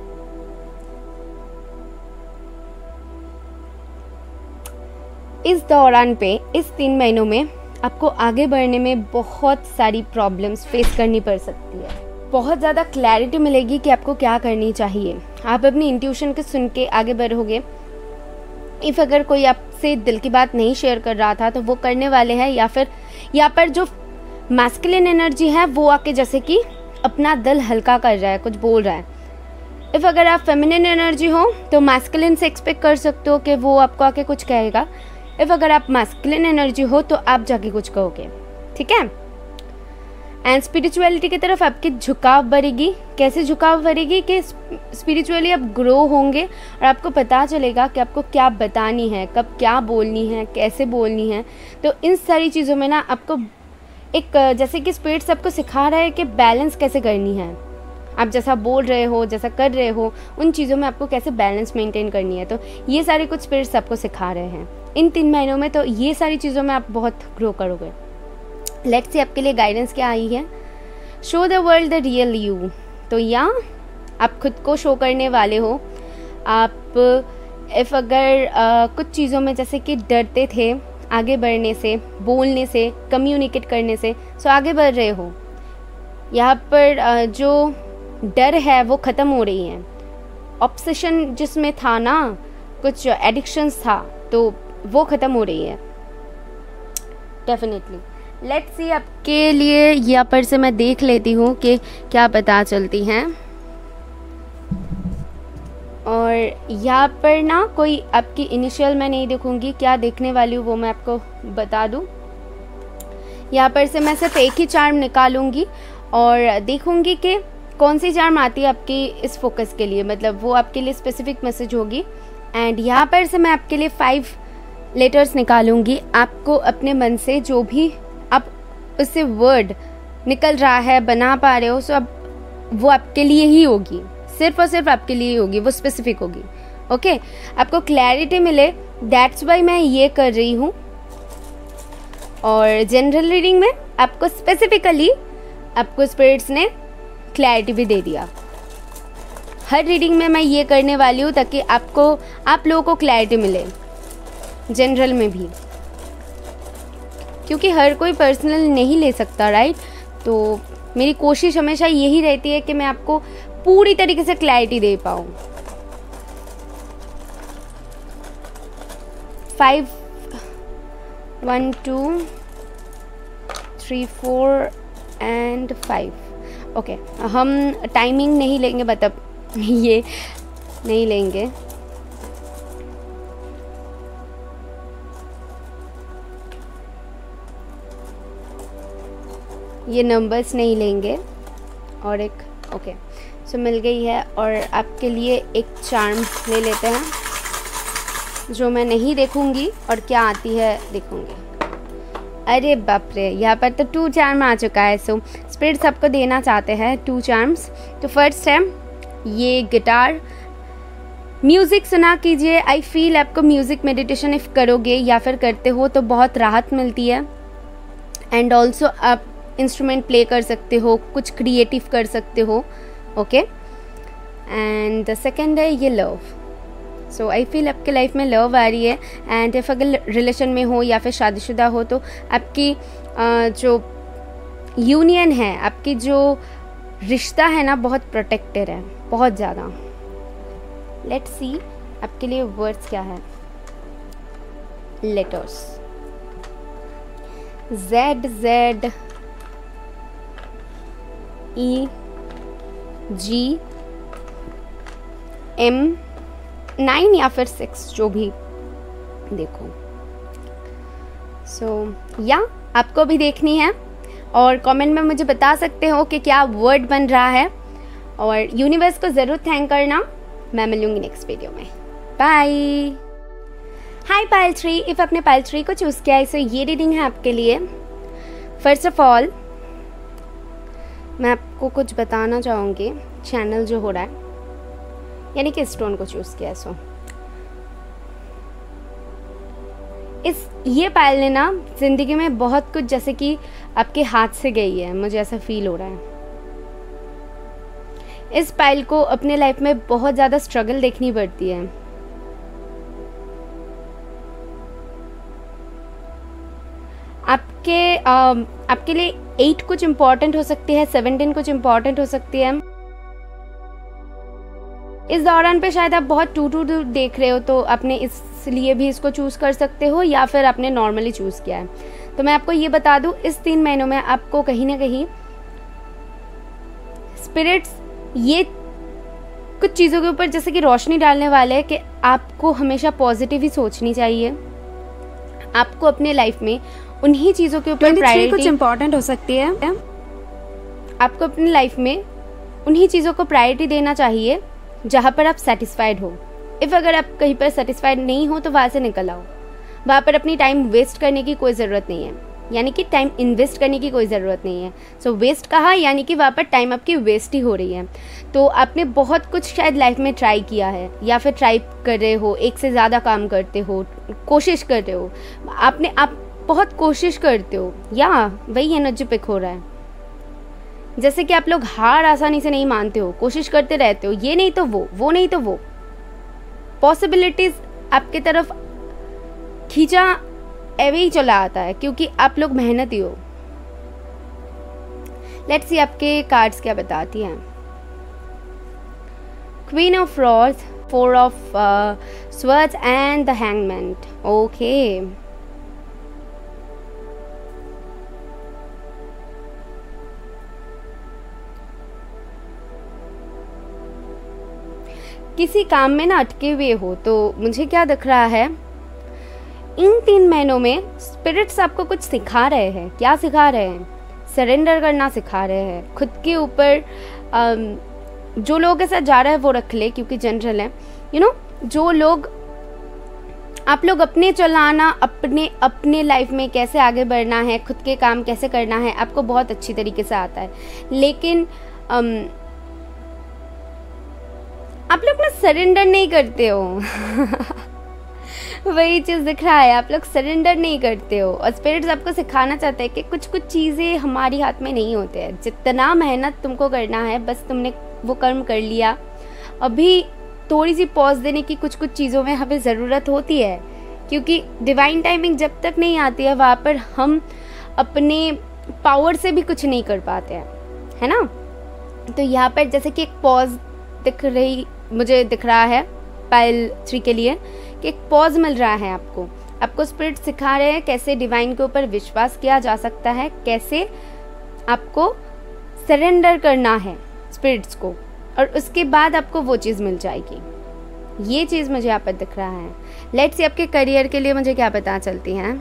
इस दौरान पे, इस 3 महीनों में आपको आगे बढ़ने में बहुत सारी प्रॉब्लम्स फेस करनी पड़ सकती है, बहुत ज़्यादा क्लैरिटी मिलेगी कि आपको क्या करनी चाहिए। आप अपनी इंट्यूशन को सुन के आगे बढ़ोगे। इफ़ अगर कोई आपसे दिल की बात नहीं शेयर कर रहा था तो वो करने वाले हैं, या फिर यहाँ पर जो मैस्कुलिन एनर्जी है वो आके जैसे कि अपना दिल हल्का कर रहा है, कुछ बोल रहा है। इफ़ अगर आप फेमिनिन एनर्जी हो तो मैस्कुलिन से एक्सपेक्ट कर सकते हो कि वो आपको आके कुछ कहेगा। इफ़ अगर आप मैस्कुलिन एनर्जी हो तो आप जाके कुछ कहोगे, ठीक है। एंड स्पिरिचुअलिटी की तरफ आपकी झुकाव बढ़ेगी। कैसे झुकाव बढ़ेगी कि स्पिरिचुअली आप ग्रो होंगे और आपको पता चलेगा कि आपको क्या बतानी है, कब क्या बोलनी है, कैसे बोलनी है। तो इन सारी चीज़ों में ना आपको एक जैसे कि स्पिरिट्स आपको सिखा रहा है कि बैलेंस कैसे करनी है। आप जैसा बोल रहे हो, जैसा कर रहे हो, उन चीज़ों में आपको कैसे बैलेंस मेंटेन करनी है। तो ये सारे कुछ स्पिरिट्स आपको सिखा रहे हैं इन 3 महीनों में। तो ये सारी चीज़ों में आप बहुत ग्रो करोगे। लेट्स सी आपके लिए गाइडेंस क्या आई है। Show the world the real you. तो या आप खुद को शो करने वाले हो। आप इफ़ अगर कुछ चीज़ों में जैसे कि डरते थे आगे बढ़ने से, बोलने से, कम्युनिकेट करने से, सो आगे बढ़ रहे हो। यहाँ पर जो डर है वो ख़त्म हो रही है। ऑब्सेशन जिसमें था ना, कुछ एडिक्शंस था, तो वो ख़त्म हो रही है डेफिनेटली। लेट्स सी आपके लिए यहाँ पर से मैं देख लेती हूँ कि क्या पता चलती हैं। और यहाँ पर ना कोई आपकी इनिशियल मैं नहीं देखूँगी, क्या देखने वाली हूँ वो मैं आपको बता दूँ। यहाँ पर से मैं सिर्फ एक ही चार्म निकालूंगी और देखूँगी कि कौन सी चार्म आती है आपकी इस फोकस के लिए, मतलब वो आपके लिए स्पेसिफिक मैसेज होगी। एंड यहाँ पर से मैं आपके लिए 5 लेटर्स निकालूंगी। आपको अपने मन से जो भी आप उससे वर्ड निकल रहा है, बना पा रहे हो, सो अब वो आपके लिए ही होगी, सिर्फ और सिर्फ आपके लिए होगी, वो स्पेसिफिक होगी। ओके, आपको क्लैरिटी मिले, दैट्स वाई मैं ये कर रही हूँ। और जनरल रीडिंग में आपको स्पेसिफिकली आपको स्पिरिट्स ने क्लैरिटी भी दे दिया। हर रीडिंग में मैं ये करने वाली हूँ ताकि आप लोगों को क्लैरिटी मिले, जनरल में भी, क्योंकि हर कोई पर्सनल नहीं ले सकता, राइट। तो मेरी कोशिश हमेशा यही रहती है कि मैं आपको पूरी तरीके से क्लैरिटी दे पाऊँ। 5 1 2 3 4 एंड 5। ओके, हम टाइमिंग नहीं लेंगे, मतलब ये नहीं लेंगे। ये नंबर्स नहीं लेंगे। और एक ओके, सो मिल गई है। और आपके लिए एक चार्म ले लेते हैं जो मैं नहीं देखूंगी और क्या आती है देखूंगी। अरे बाप रे, यहाँ पर तो 2 चार्म आ चुका है। सो स्पिरिट्स आपको देना चाहते हैं 2 चार्म्स। तो फर्स्ट है ये गिटार। म्यूज़िक सुना कीजिए। आई फील आपको म्यूज़िक मेडिटेशन इफ़ करोगे या फिर करते हो तो बहुत राहत मिलती है। एंड ऑल्सो आप इंस्ट्रूमेंट प्ले कर सकते हो, कुछ क्रिएटिव कर सकते हो। ओके, एंड द सेकेंड है ये लव। सो आई फील आपके लाइफ में लव आ रही है। एंड इफ अगर रिलेशन में हो या फिर शादीशुदा हो तो आपकी जो यूनियन है, आपकी जो रिश्ता है ना, बहुत प्रोटेक्टेड है, बहुत ज़्यादा। लेट्स सी आपके लिए वर्ड्स क्या है। Letters Z E G M 9 या फिर 6, जो भी देखो। या आपको भी देखनी है और कमेंट में मुझे बता सकते हो कि क्या वर्ड बन रहा है। और यूनिवर्स को ज़रूर थैंक करना। मैं मिलूंगी नेक्स्ट वीडियो में। बाय। हाय पाइल 3, इफ़ आपने पाइल 3 को चूज़ किया है, सो ये रीडिंग है आपके लिए। फर्स्ट ऑफ ऑल मैं आपको कुछ बताना चाहूँगी। चैनल जो हो रहा है, यानी कि स्टोन को चूज़ किया है। सो ये पायल ने ना ज़िंदगी में बहुत कुछ जैसे कि आपके हाथ से गई है, मुझे ऐसा फील हो रहा है। इस पायल को अपने लाइफ में बहुत ज़्यादा स्ट्रगल देखनी पड़ती है। आपके लिए 8 कुछ इम्पॉर्टेंट हो सकती है, 17 कुछ इम्पॉर्टेंट हो सकती है। इस दौरान पे शायद आप बहुत टू देख रहे हो, तो आपने इसलिए भी इसको चूज़ कर सकते हो, या फिर आपने नॉर्मली चूज़ किया है। तो मैं आपको ये बता दूँ, इस 3 महीनों में आपको कहीं ना कहीं स्पिरिट्स ये कुछ चीज़ों के ऊपर जैसे कि रोशनी डालने वाले हैं कि आपको हमेशा पॉजिटिव ही सोचनी चाहिए। आपको अपने लाइफ में उन्हीं चीज़ों के ऊपर प्रायोरिटी कुछ इम्पोर्टेंट हो सकती है। आपको अपनी लाइफ में उन्हीं चीज़ों को प्रायोरिटी देना चाहिए जहाँ पर आप सेटिस्फाइड हो। अगर आप कहीं पर सेटिस्फाइड नहीं हो तो वहाँ से निकल आओ। वहाँ पर अपनी टाइम वेस्ट करने की कोई ज़रूरत नहीं है, यानी कि टाइम इन्वेस्ट करने की कोई ज़रूरत नहीं है। सो वेस्ट कहा, यानी कि वहाँ पर टाइम आपकी वेस्ट ही हो रही है। तो आपने बहुत कुछ शायद लाइफ में ट्राई किया है, या फिर ट्राई कर रहे हो, एक से ज़्यादा काम करते हो, कोशिश कर रहे हो, आप बहुत कोशिश करते हो, या वही एनर्जी पिक हो रहा है। जैसे कि आप लोग हार आसानी से नहीं मानते हो, कोशिश करते रहते हो, ये नहीं तो वो नहीं तो वो। पॉसिबिलिटीज आपके तरफ खींचा ऐवे ही चला आता है, क्योंकि आप लोग मेहनती हो। लेट्स सी आपके कार्ड्स क्या बताती हैं। Queen of rods, 4 of swords and the hangman. Okay, किसी काम में ना अटके हुए हो, तो मुझे क्या दिख रहा है, इन 3 महीनों में स्पिरिट्स आपको कुछ सिखा रहे हैं। क्या सिखा रहे हैं? सरेंडर करना सिखा रहे हैं खुद के ऊपर। जो लोग के साथ जा रहा है वो रख ले, क्योंकि जनरल है, जो लोग आप लोग अपने चलाना, अपने लाइफ में कैसे आगे बढ़ना है, खुद के काम कैसे करना है, आपको बहुत अच्छी तरीके से आता है। लेकिन आप लोग ना सरेंडर नहीं करते हो। वही चीज़ दिख रहा है, आप लोग सरेंडर नहीं करते हो। और स्पिरिट्स आपको सिखाना चाहते हैं कि कुछ चीज़ें हमारी हाथ में नहीं होते हैं। जितना मेहनत तुमको करना है, बस तुमने वो कर्म कर लिया। अभी थोड़ी सी पॉज देने की कुछ चीज़ों में हमें ज़रूरत होती है, क्योंकि डिवाइन टाइमिंग जब तक नहीं आती है, वहाँ पर हम अपने पावर से भी कुछ नहीं कर पाते हैं, है ना। तो यहाँ पर जैसे कि एक पॉज मुझे दिख रहा है पाइल 3 के लिए, कि एक पॉज मिल रहा है आपको स्पिरिट सिखा रहे हैं कैसे डिवाइन के ऊपर विश्वास किया जा सकता है, कैसे आपको सरेंडर करना है स्पिरिट्स को, और उसके बाद आपको वो चीज़ मिल जाएगी। ये चीज़ मुझे यहाँ पर दिख रहा है। लेट्स सी आपके करियर के लिए मुझे क्या पता चलती है।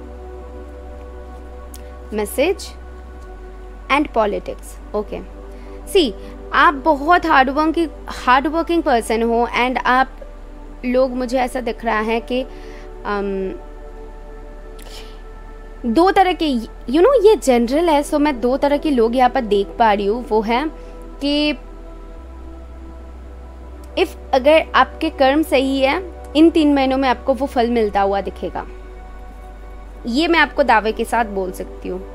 Message and politics. Okay, see आप बहुत हार्ड वर्किंग पर्सन हो, एंड आप लोग, मुझे ऐसा दिख रहा है कि 2 तरह के, ये जनरल है, सो मैं 2 तरह के लोग यहाँ पर देख पा रही हूँ। वो है कि अगर आपके कर्म सही है, इन 3 महीनों में आपको वो फल मिलता हुआ दिखेगा। ये मैं आपको दावे के साथ बोल सकती हूँ।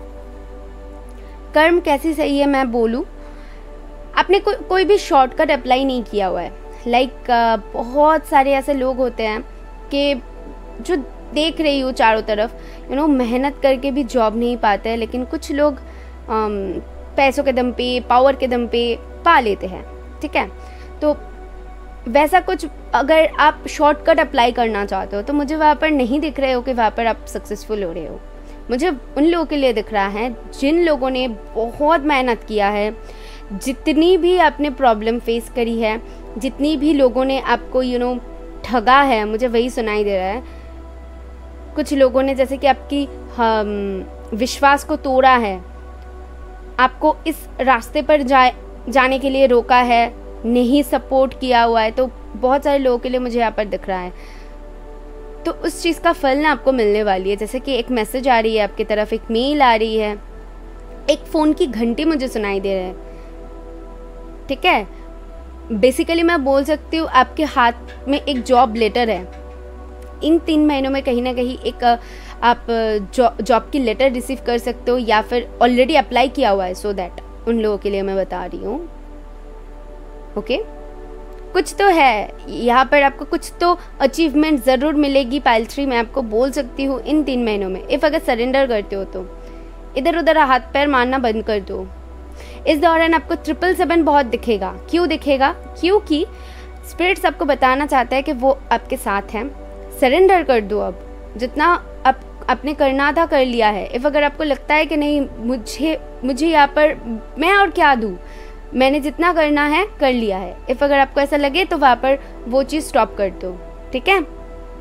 कर्म कैसी सही है मैं बोलूँ, आपने कोई भी शॉर्टकट अप्लाई नहीं किया हुआ है। बहुत सारे ऐसे लोग होते हैं कि जो देख रही हूँ चारों तरफ, मेहनत करके भी जॉब नहीं पाते हैं, लेकिन कुछ लोग पैसों के दम पे, पावर के दम पे पा लेते हैं, ठीक है। तो वैसा कुछ अगर आप शॉर्टकट अप्लाई करना चाहते हो, तो मुझे वहाँ पर नहीं दिख रहे हो कि वहाँ पर आप सक्सेसफुल हो रहे हो। मुझे उन लोगों के लिए दिख रहा है जिन लोगों ने बहुत मेहनत किया है, जितनी भी आपने प्रॉब्लम फेस करी है, जितनी भी लोगों ने आपको ठगा है, मुझे वही सुनाई दे रहा है। कुछ लोगों ने जैसे कि आपकी विश्वास को तोड़ा है, आपको इस रास्ते पर जाने के लिए रोका है, नहीं सपोर्ट किया हुआ है। तो बहुत सारे लोगों के लिए मुझे यहाँ पर दिख रहा है। तो उस चीज़ का फल ना आपको मिलने वाली है। जैसे कि एक मैसेज आ रही है आपकी तरफ, एक मेल आ रही है, एक फ़ोन की घंटी मुझे सुनाई दे रहा है, ठीक है। बेसिकली मैं बोल सकती हूँ आपके हाथ में एक जॉब लेटर है। इन 3 महीनों में कहीं ना कहीं एक आप जॉब की लेटर रिसीव कर सकते हो, या फिर ऑलरेडी अप्लाई किया हुआ है। सो दैट उन लोगों के लिए मैं बता रही हूँ। ओके, कुछ तो है यहाँ पर, आपको कुछ तो अचीवमेंट ज़रूर मिलेगी। पाइल 3 मैं आपको बोल सकती हूँ इन 3 महीनों में, अगर सरेंडर करते हो तो। इधर उधर हाथ पैर मारना बंद कर दो। इस दौरान आपको 777 बहुत दिखेगा। क्यों दिखेगा? क्योंकि स्पिरिट्स आपको बताना चाहता है कि वो आपके साथ हैं। सरेंडर कर दो। अब जितना आपने करना था कर लिया है। इफ़ अगर आपको लगता है कि नहीं मुझे यहाँ पर मैं और क्या दूँ, मैंने जितना करना है कर लिया है, इफ़ अगर आपको ऐसा लगे तो वहाँ पर वो चीज़ स्टॉप कर दो। ठीक है।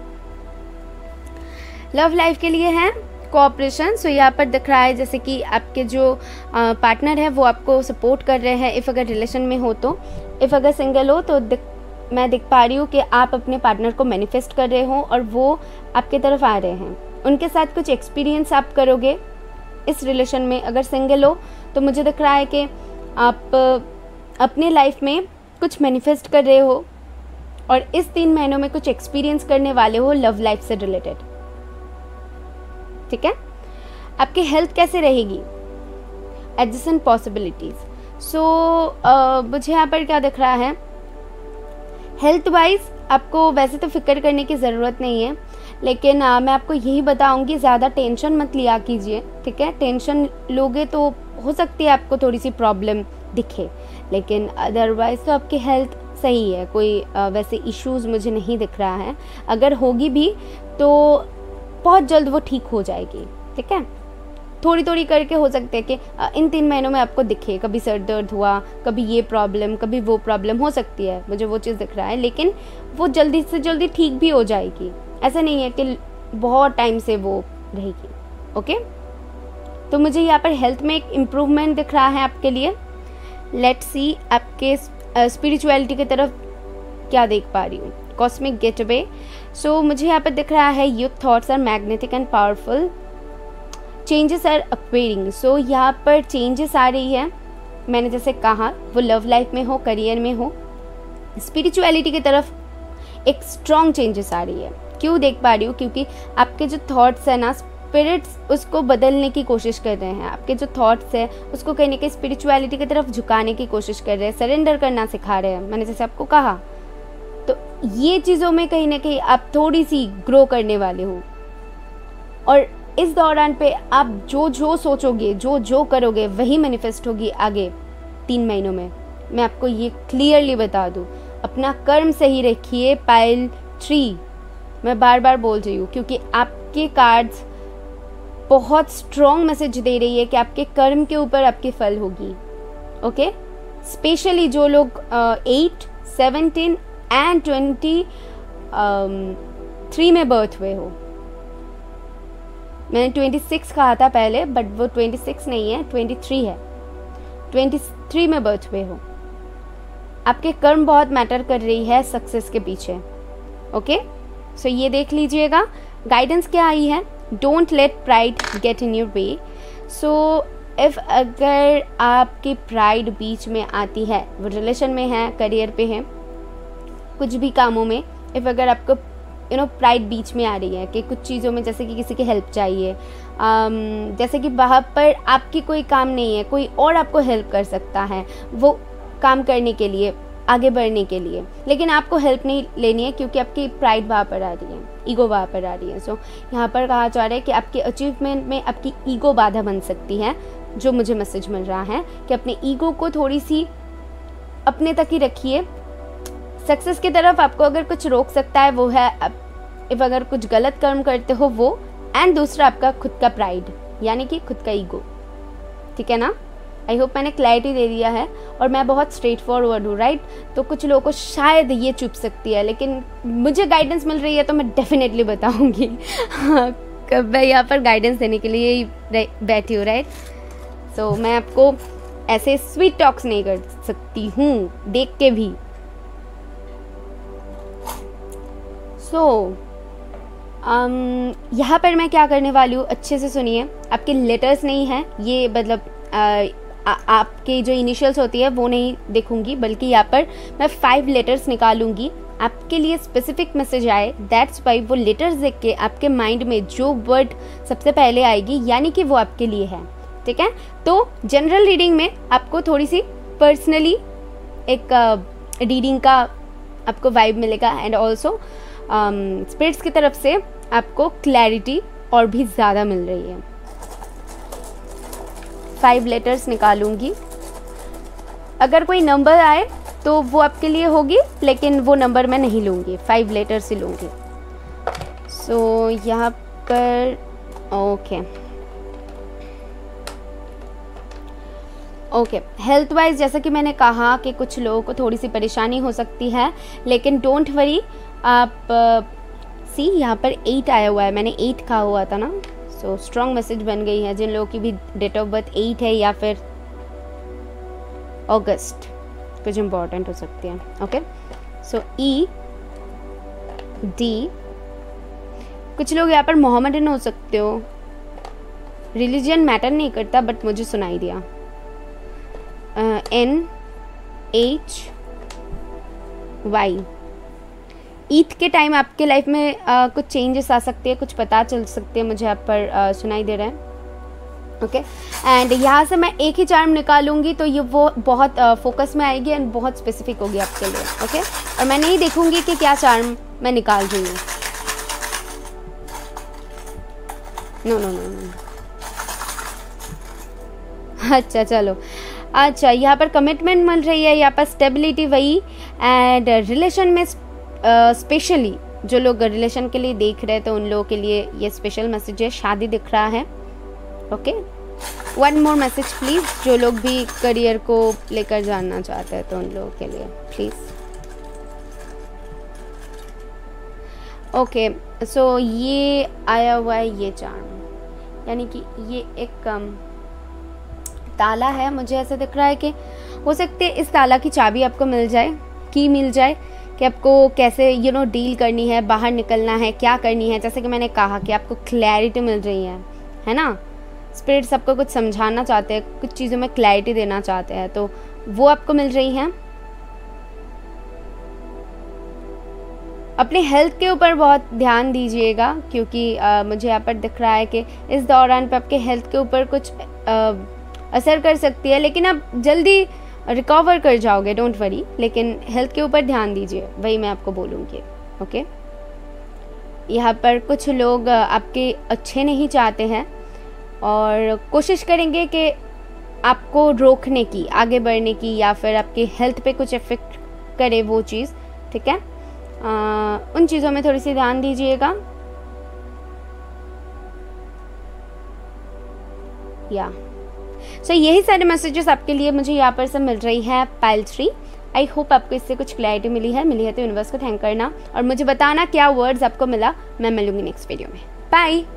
लव लाइफ के लिए है कोऑपरेशन। सो यहाँ पर दिख रहा है जैसे कि आपके जो पार्टनर है वो आपको सपोर्ट कर रहे हैं। इफ़ अगर रिलेशन में हो तो, इफ़ अगर सिंगल हो तो मैं देख पा रही हूँ कि आप अपने पार्टनर को मैनिफेस्ट कर रहे हो और वो आपके तरफ आ रहे हैं। उनके साथ कुछ एक्सपीरियंस आप करोगे इस रिलेशन में। अगर सिंगल हो तो मुझे दिख रहा है कि आप अपने लाइफ में कुछ मैनिफेस्ट कर रहे हो और इस 3 महीनों में कुछ एक्सपीरियंस करने वाले हो लव लाइफ से रिलेटेड। ठीक है। आपकी हेल्थ कैसे रहेगी? Adjacent possibilities. सो मुझे यहाँ पर क्या दिख रहा है, हेल्थ वाइज आपको वैसे तो फिक्र करने की ज़रूरत नहीं है, लेकिन मैं आपको यही बताऊंगी ज़्यादा टेंशन मत लिया कीजिए। ठीक है। टेंशन लोगे तो हो सकती है आपको थोड़ी सी प्रॉब्लम दिखे, लेकिन अदरवाइज तो आपकी हेल्थ सही है। कोई वैसे इश्यूज़ मुझे नहीं दिख रहा है। अगर होगी भी तो बहुत जल्द वो ठीक हो जाएगी। ठीक है। थोड़ी थोड़ी करके हो सकते हैं कि इन 3 महीनों में आपको दिखे, कभी सर दर्द हुआ, कभी ये प्रॉब्लम, कभी वो प्रॉब्लम हो सकती है, मुझे वो चीज़ दिख रहा है, लेकिन वो जल्दी से जल्दी ठीक भी हो जाएगी। ऐसा नहीं है कि बहुत टाइम से वो रहेगी। ओके। तो मुझे यहाँ पर हेल्थ में एक इम्प्रूवमेंट दिख रहा है आपके लिए। लेट्स सी आपके स्पिरिचुअलिटी की तरफ क्या देख पा रही हूँ। Cosmic gateway. सो मुझे यहाँ पर दिख रहा है your thoughts are magnetic and powerful, changes are acquiring. So यहाँ पर चेंजेस आ रही है। मैंने जैसे कहा वो लव लाइफ में हो, करियर में हो, स्पिरिचुअलिटी की तरफ एक स्ट्रॉन्ग चेंजेस आ रही है। क्यों देख पा रही हूँ? क्योंकि आपके जो थॉट्स है ना, स्पिरिट्स उसको बदलने की कोशिश कर रहे हैं। आपके जो थॉट्स है उसको कहीं ना कहीं स्पिरिचुअलिटी की तरफ झुकाने की कोशिश कर रहे हैं, सरेंडर करना सिखा रहे हैं। मैंने जैसे आपको कहा, तो ये चीज़ों में कहीं ना कहीं आप थोड़ी सी ग्रो करने वाले हो। और इस दौरान पे आप जो सोचोगे, जो करोगे, वही मैनिफेस्ट होगी आगे 3 महीनों में। मैं आपको ये क्लियरली बता दूँ। अपना कर्म सही रखिए। पाइल 3 मैं बार बार बोल रही हूँ क्योंकि आपके कार्ड्स बहुत स्ट्रॉन्ग मैसेज दे रही है कि आपके कर्म के ऊपर आपकी फल होगी। ओके। स्पेशली जो लोग 8, 17 एंड 23 में बर्थ हुए हो। मैंने 26 कहा था पहले, बट वो 26 नहीं है, 23 है। 23 में बर्थ हुए हो। आपके कर्म बहुत मैटर कर रही है सक्सेस के पीछे। ओके। सो ये देख लीजिएगा गाइडेंस क्या आई है। Don't let pride get in your way. So if अगर आपकी प्राइड बीच में आती है, वो रिलेशन में है, करियर पे है, कुछ भी कामों में, इफ़ अगर आपको प्राइड बीच में आ रही है कि कुछ चीज़ों में, जैसे कि किसी की हेल्प चाहिए, जैसे कि वहाँ पर आपकी कोई काम नहीं है, कोई और आपको हेल्प कर सकता है वो काम करने के लिए, आगे बढ़ने के लिए, लेकिन आपको हेल्प नहीं लेनी है क्योंकि आपकी प्राइड वहाँ पर आ रही है, ईगो वहाँ पर आ रही है। सो यहाँ पर कहा जा रहा है कि आपके अचीवमेंट में आपकी ईगो बाधा बन सकती है। जो मुझे मैसेज मिल रहा है कि अपने ईगो को थोड़ी सी अपने तक ही रखिए। सक्सेस की तरफ आपको अगर कुछ रोक सकता है वो है इफ अगर कुछ गलत कर्म करते हो वो, एंड दूसरा आपका खुद का प्राइड यानी कि खुद का ईगो। ठीक है ना। आई होप मैंने क्लैरिटी दे दिया है और मैं बहुत स्ट्रेट फॉरवर्ड हूँ, राइट। तो कुछ लोगों को शायद ये चुप सकती है, लेकिन मुझे गाइडेंस मिल रही है तो मैं डेफिनेटली बताऊँगी। मैं यहाँ पर गाइडेंस देने के लिए ही बैठी हूँ, राइट। तो मैं आपको ऐसे स्वीट टॉक्स नहीं कर सकती हूँ देख के भी। यहाँ पर मैं क्या करने वाली हूँ, अच्छे से सुनिए। आपके लेटर्स नहीं है ये, मतलब आपके जो इनिशियल्स होती है वो नहीं देखूंगी, बल्कि यहाँ पर मैं 5 लेटर्स निकालूंगी आपके लिए स्पेसिफिक मैसेज आए। दैट्स वाई वो लेटर्स देख के आपके माइंड में जो वर्ड सबसे पहले आएगी यानी कि वो आपके लिए है। ठीक है। तो जनरल रीडिंग में आपको थोड़ी सी पर्सनली एक रीडिंग का आपको वाइब मिलेगा, एंड ऑल्सो स्पिरिट्स की तरफ से आपको क्लैरिटी और भी ज़्यादा मिल रही है। 5 लेटर्स निकालूंगी। अगर कोई नंबर आए तो वो आपके लिए होगी, लेकिन वो नंबर मैं नहीं लूँगी, 5 लेटर्स ही लूँगी। सो यहाँ पर ओके हेल्थ वाइज जैसा कि मैंने कहा कि कुछ लोगों को थोड़ी सी परेशानी हो सकती है, लेकिन डोंट वरी। आप सी यहाँ पर 8 आया हुआ है, मैंने 8 कहा हुआ था ना। सो स्ट्रॉन्ग मैसेज बन गई है। जिन लोगों की भी डेट ऑफ बर्थ 8 है या फिर अगस्त, कुछ इम्पोर्टेंट हो सकती है। ओके सो ई डी, कुछ लोग यहाँ पर मोहम्मदन हो सकते हो, रिलीजन मैटर नहीं करता, बट मुझे सुनाई दिया। N H Y, ईद के टाइम आपके लाइफ में कुछ चेंजेस आ सकते हैं, कुछ पता चल सकते हैं, मुझे यहाँ पर सुनाई दे रहा है। ओके एंड यहाँ से मैं एक ही चार्म निकालूंगी, तो ये वो बहुत फोकस में आएगी एंड बहुत स्पेसिफिक होगी आपके लिए। ओके और मैं नहीं देखूंगी कि क्या चार्म मैं निकाल रही हूँ। नो नो नो नो, अच्छा चलो। अच्छा यहाँ पर कमिटमेंट मिल रही है, यहाँ पर स्टेबिलिटी वही, एंड रिलेशन में स्पेशली जो लोग रिलेशन के लिए देख रहे हैं तो उन लोगों के लिए ये स्पेशल मैसेज है, शादी दिख रहा है। Okay one more message please, जो लोग भी करियर को लेकर जानना चाहते हैं तो उन लोगों के लिए प्लीज़। ओके सो ये आया हुआ है ये चार्म, यानी कि ये एक ताला है। मुझे ऐसा दिख रहा है कि हो सकते है इस ताला की चाबी आपको मिल जाए, की मिल जाए कि आपको कैसे डील करनी है, बाहर निकलना है, क्या करनी है। जैसे कि मैंने कहा कि आपको क्लैरिटी मिल रही है ना। स्पिरिट्स आपको कुछ समझाना चाहते हैं, कुछ चीज़ों में क्लैरिटी देना चाहते हैं, तो वो आपको मिल रही हैं। अपने हेल्थ के ऊपर बहुत ध्यान दीजिएगा, क्योंकि मुझे यहाँ पर दिख रहा है कि इस दौरान पे आपके हेल्थ के ऊपर कुछ असर कर सकती है, लेकिन आप जल्दी रिकवर कर जाओगे, डोंट वरी। लेकिन हेल्थ के ऊपर ध्यान दीजिए, वही मैं आपको बोलूँगी। ओके यहाँ पर कुछ लोग आपके अच्छे नहीं चाहते हैं और कोशिश करेंगे कि आपको रोकने की, आगे बढ़ने की, या फिर आपकी हेल्थ पे कुछ इफेक्ट करे वो चीज़। ठीक है उन चीज़ों में थोड़ी सी ध्यान दीजिएगा। या सो यही सारे मैसेजेस आपके लिए मुझे यहाँ पर सब मिल रही है पाइल 3। आई होप आपको इससे कुछ क्लैरिटी मिली है तो यूनिवर्स को थैंक करना और मुझे बताना क्या वर्ड्स आपको मिला। मैं मिलूंगी नेक्स्ट वीडियो में। बाय।